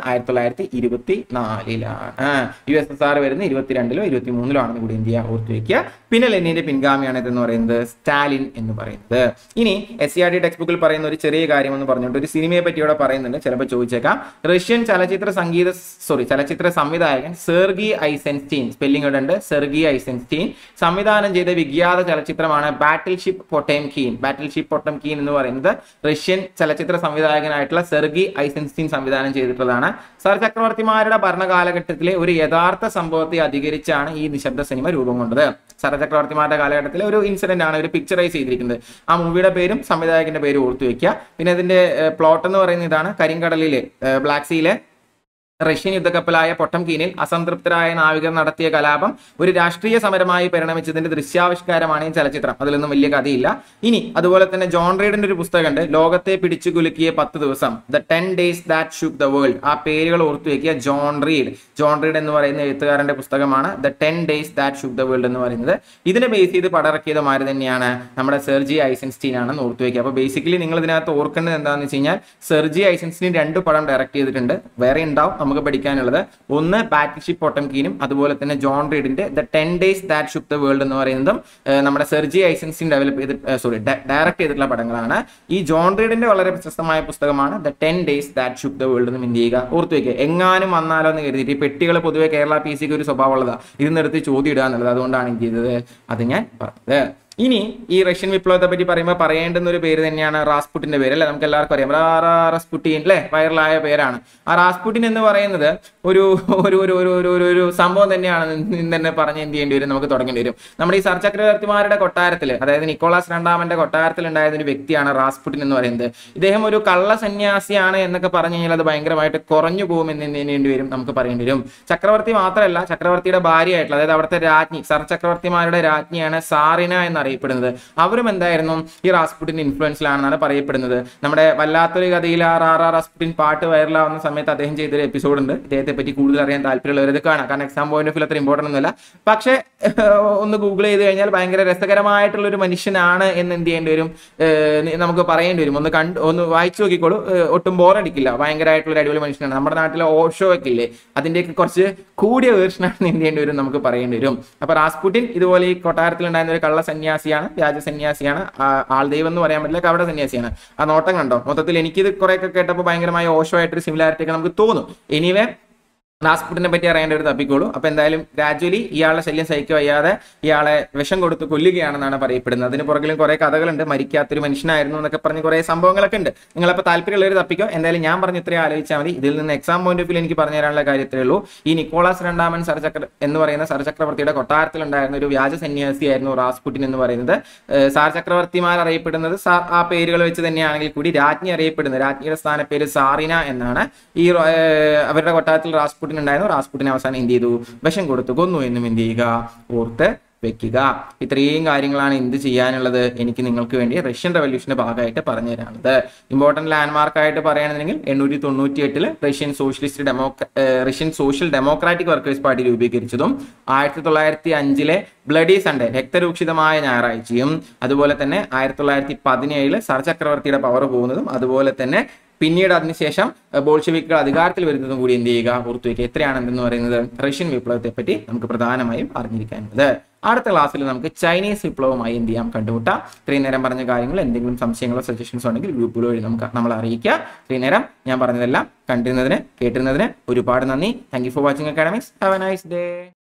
S1: 1924 USSR വരുന്നത് 22 23 ആണെന്ന് കൂടി ഇന്ത്യ ഓർത്തു വയ്ക്കുക. പിന്നെ ലെനിന്റെ പിൻഗാമിയാണ് ഇതെന്ന് പറയുന്നത് സ്റ്റാലിൻ എന്ന് പറയുന്നത്. ഇനി SCRT ടെക്സ്റ്റ് ബുക്കിൽ പറയുന്ന ഒരു ചെറിയ കാര്യം എന്ന് പറഞ്ഞുകൊണ്ട് ഒരു സിനിമയെ പറ്റി ഇവിടെ പറയുന്നുണ്ട്, ചിലപ്പോൾ ചോദിച്ചേക്കാം. റഷ്യൻ ചലച്ചിത്ര സംവിധായകൻ സെർഗി ഐസൻസ്റ്റീൻ, സ്പെല്ലിംഗ് ഇടുണ്ട്, സെർഗി ഐസൻസ്റ്റീൻ സംവിധാനം ചെയ്ത വിഖ്യാത ചലച്ചിത്രമാണ് ബാറ്റിൽഷിപ്പ് പൊട്ടംകീൻ എന്ന് പറയുന്നത്. റഷ്യൻ ചലച്ചിത്ര സംവിധായകനായിട്ടുള്ള സെർഗി ഐസൻസ്റ്റീൻ സംവിധാനം ചെയ്തിട്ടുള്ളതാണ്. സർ ചക്രവർത്തിമാരുടെ ഭരണകാലഘട്ടത്തിലെ ഒരു യഥാർത്ഥ സംഭവത്തെ അധികരിച്ചാണ് ഈ നിശബ്ദ സിനിമ രൂപം കൊണ്ടത്. സർ ചക്രവർത്തിമാരുടെ കാലഘട്ടത്തിലെ ഒരു ഇൻസിഡന്റ് ആണ് ഒരു പിക്ചറൈസ് ചെയ്തിരിക്കുന്നത്. ആ മൂവിയുടെ പേരും സംവിധായകന്റെ പേരും ഓർത്തു വെക്കുക. പിന്നെ ഇതിന്റെ പ്ലോട്ട് എന്ന് പറയുന്നത് ഇതാണ്. കരിങ്കടലിലെ ബ്ലാക്ക് സീയിലെ റഷ്യൻ യുദ്ധക്കപ്പലായ പൊട്ടംകീനിൽ അസംതൃപ്തരായ നാവികർ നടത്തിയ കലാപം ഒരു രാഷ്ട്രീയ സമരമായി പരിണമിച്ചതിന്റെ ദൃശ്യാവിഷ്കാരമാണ് ഈ ചലച്ചിത്രം. അതിലൊന്നും വലിയ കഥയില്ല. ഇനി അതുപോലെ തന്നെ ജോൺ റീഡിന്റെ ഒരു പുസ്തകമുണ്ട്, ലോകത്തെ പിടിച്ചു കുലുക്കിയ 10 ദിവസം, the 10 days that shook the world. ആ പേരുകൾ ഓർത്തു വെക്കുക. ജോൺ റീഡ് എന്ന് പറയുന്ന എഴുത്തുകാരന്റെ പുസ്തകമാണ് the 10 days that shook the world എന്ന് പറയുന്നത്. ഇതിനെ ബേസ് ചെയ്ത് പടറക്കിയത് ആര് തന്നെയാണ്? നമ്മുടെ സെർജി ഐസൻസ്റ്റീൻ ആണെന്ന് ഓർത്തു വെക്കുക. അപ്പോൾ ബേസിക്കലി നിങ്ങൾ ഇതിനകത്ത് ഓർക്കേണ്ടത് എന്താണെന്ന് വെച്ച് കഴിഞ്ഞാൽ സെർജി ഐസൻസ്റ്റീൻ 2 പടം ഡയറക്ട് ചെയ്തിട്ടുണ്ട്. വേറെ ഉണ്ടാവും നമുക്ക് പഠിക്കാനുള്ളത്. ഒന്ന് ബാറ്റിൽഷിപ്പ് പൊട്ടംകീനും അതുപോലെ തന്നെ ജോൺ റീഡിന്റെ the 10 days that shook the world എന്ന് പറയുന്നതും നമ്മുടെ സെർജി ഐസൻസ്റ്റീൻ ഡയറക്ട് ചെയ്തിട്ടുള്ള പടങ്ങളാണ്. ഈ ജോൺ റീഡിന്റെ വളരെ പ്രശസ്തമായ പുസ്തകമാണ് the 10 days that shook the world എന്ന് ഇന്ത്യ ഓർത്തു വെക്കുക. എങ്ങാനും വന്നാലോ എന്ന് കരുതിയിട്ട് ഈ പെട്ടികൾ പൊതുവെ കേരള PCക്ക് ഒരു സ്വഭാവമുള്ളതാണ്, ഇതിനെടുത്ത് ചോദ്യം ഇടുക എന്നുള്ളത്. അതുകൊണ്ടാണ് എന്ത് ചെയ്തത്, അത് ഞാൻ പറഞ്ഞത്. ഇനി ഈ റഷ്യൻ വിപ്ലവത്തെ പറ്റി പറയുമ്പോൾ പറയേണ്ടുന്ന ഒരു പേര് തന്നെയാണ് റാസ്പുട്ടിന്റെ പേര്, അല്ലെ? നമുക്ക് എല്ലാവർക്കും അറിയാം, റാസ്പുട്ടിൻ അല്ലെ, വൈറലായ പേരാണ്. ആ റാസ്പുട്ടിൻ എന്ന് പറയുന്നത് ഒരു ഒരു ഒരു ഒരു ഒരു സംഭവം തന്നെയാണ്. തന്നെ പറഞ്ഞ് എന്ത് ചെയ്യേണ്ടി വരും, നമുക്ക് തുടങ്ങേണ്ടി വരും. നമ്മുടെ ഈ സർ ചക്രവർത്തിമാരുടെ കൊട്ടാരത്തിൽ, അതായത് നിക്കോളാസ് രണ്ടാമന്റെ കൊട്ടാരത്തിൽ ഉണ്ടായിരുന്ന ഒരു വ്യക്തിയാണ് റാസ്പുട്ടിൻ എന്ന് പറയുന്നത്. ഇദ്ദേഹം ഒരു കള്ള സന്യാസിയാണ് എന്നൊക്കെ പറഞ്ഞു കഴിഞ്ഞാൽ അത് ഭയങ്കരമായിട്ട് കുറഞ്ഞു പോകുമെന്ന് എന്ത് വരും, നമുക്ക് പറയേണ്ടി വരും. ചക്രവർത്തി മാത്രമല്ല, ചക്രവർത്തിയുടെ ഭാര്യയായിട്ടുള്ള, അതായത് അവിടുത്തെ രാജ്ഞി, സർ ചക്രവർത്തിമാരുടെ രാജ്ഞിയാണ് സാറിന എന്നറിയപ്പെടുന്നത്. അവരും എന്തായിരുന്നു ഈ റാസ്പുട്ടിന്റെ ഇൻഫ്ലുവൻസിലാണെന്നാണ് പറയപ്പെടുന്നത്. നമ്മുടെ വല്ലാത്തൊരു കഥയിൽ റാസ്പുട്ടിൻ പാട്ട് വൈറലാവുന്ന സമയത്ത് അദ്ദേഹം ചെയ്തൊരു എപ്പിസോഡ് ഉണ്ട്. ഇദ്ദേഹത്തെ പറ്റി കൂടുതൽ അറിയാൻ താല്പര്യമുള്ളവരത് കാണാം. കാരണം എക്സാം പോയിന്റ് ഓഫ് വ്യൂ അത്ര ഇമ്പോർട്ടൻ്റ് ഒന്നുമല്ല. പക്ഷേ ഒന്ന് ഗൂഗിൾ ചെയ്ത് കഴിഞ്ഞാൽ ഭയങ്കര രസകരമായിട്ടുള്ള ഒരു മനുഷ്യനാണ് എന്ന് എന്ത് ചെയ്യേണ്ടി വരും, നമുക്ക് പറയേണ്ടി വരും. ഒന്ന് വായിച്ചു നോക്കിക്കോളൂ, ഒട്ടും ബോറടിക്കില്ല. ഭയങ്കരമായിട്ടുള്ള ഒരു അടിപൊളി മനുഷ്യനാണ്. നമ്മുടെ നാട്ടിലെ ഓഷോ ഒക്കെ ഇല്ലേ, അതിന്റെയൊക്കെ കുറച്ച് കൂടിയ വേർഷനാണെന്ന് എന്ത് ചെയ്യേണ്ടി വരും, നമുക്ക് പറയേണ്ടി വരും. അപ്പൊ റാസ്പുട്ടിൻ ഇതുപോലെ ഈ കൊട്ടാരത്തിൽ ഉണ്ടായിരുന്ന ഒരു കള്ള സന്യാസിയാണ്, വ്യാജ സന്യാസിയാണ്, ആൾദൈവം എന്ന് പറയാൻ പറ്റില്ല, കപട സന്യാസിയാണ്. ആ നോട്ടം കണ്ടോ? മൊത്തത്തിൽ എനിക്കിത് കുറെയൊക്കെ കേട്ടപ്പോൾ ഭയങ്കരമായ ഓഷോ ആയിട്ടൊരു സിമിലാരിറ്റി ഒക്കെ നമുക്ക് തോന്നും. എനിവേ റാസ്പുട്ടിനെ പറ്റി അറിയേണ്ട ഒരു തപ്പിക്കോളൂ. അപ്പൊ എന്തായാലും ഗ്രാജുവലി ഇയാളുടെ ശല്യം സഹിക്കുക വയ്യാതെ ഇയാളെ വിഷം കൊടുത്ത് കൊല്ലുകയാണെന്നാണ് പറയപ്പെടുന്നത്. അതിന് പുറകിലും കുറെ കഥകളുണ്ട്. മരിക്കാത്തൊരു മനുഷ്യനായിരുന്നു എന്നൊക്കെ പറഞ്ഞ് കുറെ സംഭവങ്ങളൊക്കെ ഉണ്ട്. നിങ്ങളപ്പോൾ താല്പര്യമുള്ളവർ തപ്പിക്കോ. എന്തായാലും ഞാൻ പറഞ്ഞ ഇത്രയും ആലോചിച്ചാൽ മതി. ഇതിൽ നിന്ന് എക്സാം പോയിന്റ് ഓഫ് വ്യൂ എനിക്ക് പറഞ്ഞു തരാനുള്ള കാര്യത്തിലേ ഉള്ളൂ. ഈ നിക്കോളാസ് രണ്ടാമൻ എന്ന് പറയുന്ന സാർ ചക്രവർത്തിയുടെ കൊട്ടാരത്തിലുണ്ടായിരുന്ന ഒരു വ്യാജ സന്യാസിയായിരുന്നു റാസ്പുട്ടിൻ എന്ന് പറയുന്നത്. സാർ ചക്രവർത്തിമാർ അറിയപ്പെടുന്നത് ആ പേരുകൾ വെച്ച് തന്നെയാണെങ്കിൽ കൂടി രാജ്ഞിയുടെ സ്ഥാനപ്പേര് സാറിന എന്നാണ്. ഈ അവരുടെ കൊട്ടാരത്തിൽ റാസ്പുട്ടിൻ ഉണ്ടായിരുന്നു. റാസ്പുട്ടിനെ അവസാനം എന്ത് ചെയ്തു? വിഷം കൊടുത്തു കൊന്നു എന്നും എന്ത് ചെയ്യുക? ഓർത്ത് വെക്കുക. ഇത്രയും കാര്യങ്ങളാണ് എന്ത് ചെയ്യാനുള്ളത് എനിക്ക് നിങ്ങൾക്ക് വേണ്ടി റഷ്യൻ റവല്യൂഷന്റെ ഭാഗമായിട്ട് പറഞ്ഞു തരാനുള്ളത്. ഇമ്പോർട്ടന്റ് ലാൻഡ്മാർക്ക് ആയിട്ട് പറയുകയാണെന്നുണ്ടെങ്കിൽ 898 Russian Social democratic workers Party രൂപീകരിച്ചതും 1905 ബ്ലഡി സൺഡേ രക്തരൂക്ഷിതമായ ഞായറാഴ്ചയും അതുപോലെ തന്നെ 1917 സർ ചക്രവർത്തിയുടെ പവർ പോകുന്നതും അതുപോലെ തന്നെ പിന്നീട് അതിനുശേഷം ബോൾഷെവിക്കുകൾ അധികാരത്തിൽ വരുന്നതും കൂടി എന്ത് ചെയ്യുക? ഓർത്തുവയ്ക്കുക. എത്രയാണ് എന്തെന്ന് പറയുന്നത് റഷ്യൻ വിപ്ലവത്തെ പറ്റി നമുക്ക് പ്രധാനമായും അറിഞ്ഞിരിക്കാനുള്ളത്. അടുത്ത ക്ലാസ്സിൽ നമുക്ക് ചൈനീസ് വിപ്ലവമായി എന്ത് ചെയ്യാം? കണ്ടുമുട്ടാം. ഇത്രയും നേരം പറഞ്ഞ കാര്യങ്ങൾ എന്തെങ്കിലും സംശയങ്ങളോ സജഷൻസോ ഉണ്ടെങ്കിൽ ഗ്രൂപ്പുകൾ വഴി നമ്മളെ അറിയിക്കുക. ഇത്രയും നേരം ഞാൻ പറഞ്ഞതെല്ലാം കേട്ടിരുന്നതിന് ഒരുപാട് നന്ദി. Thank you for watching Academics. Have a nice day.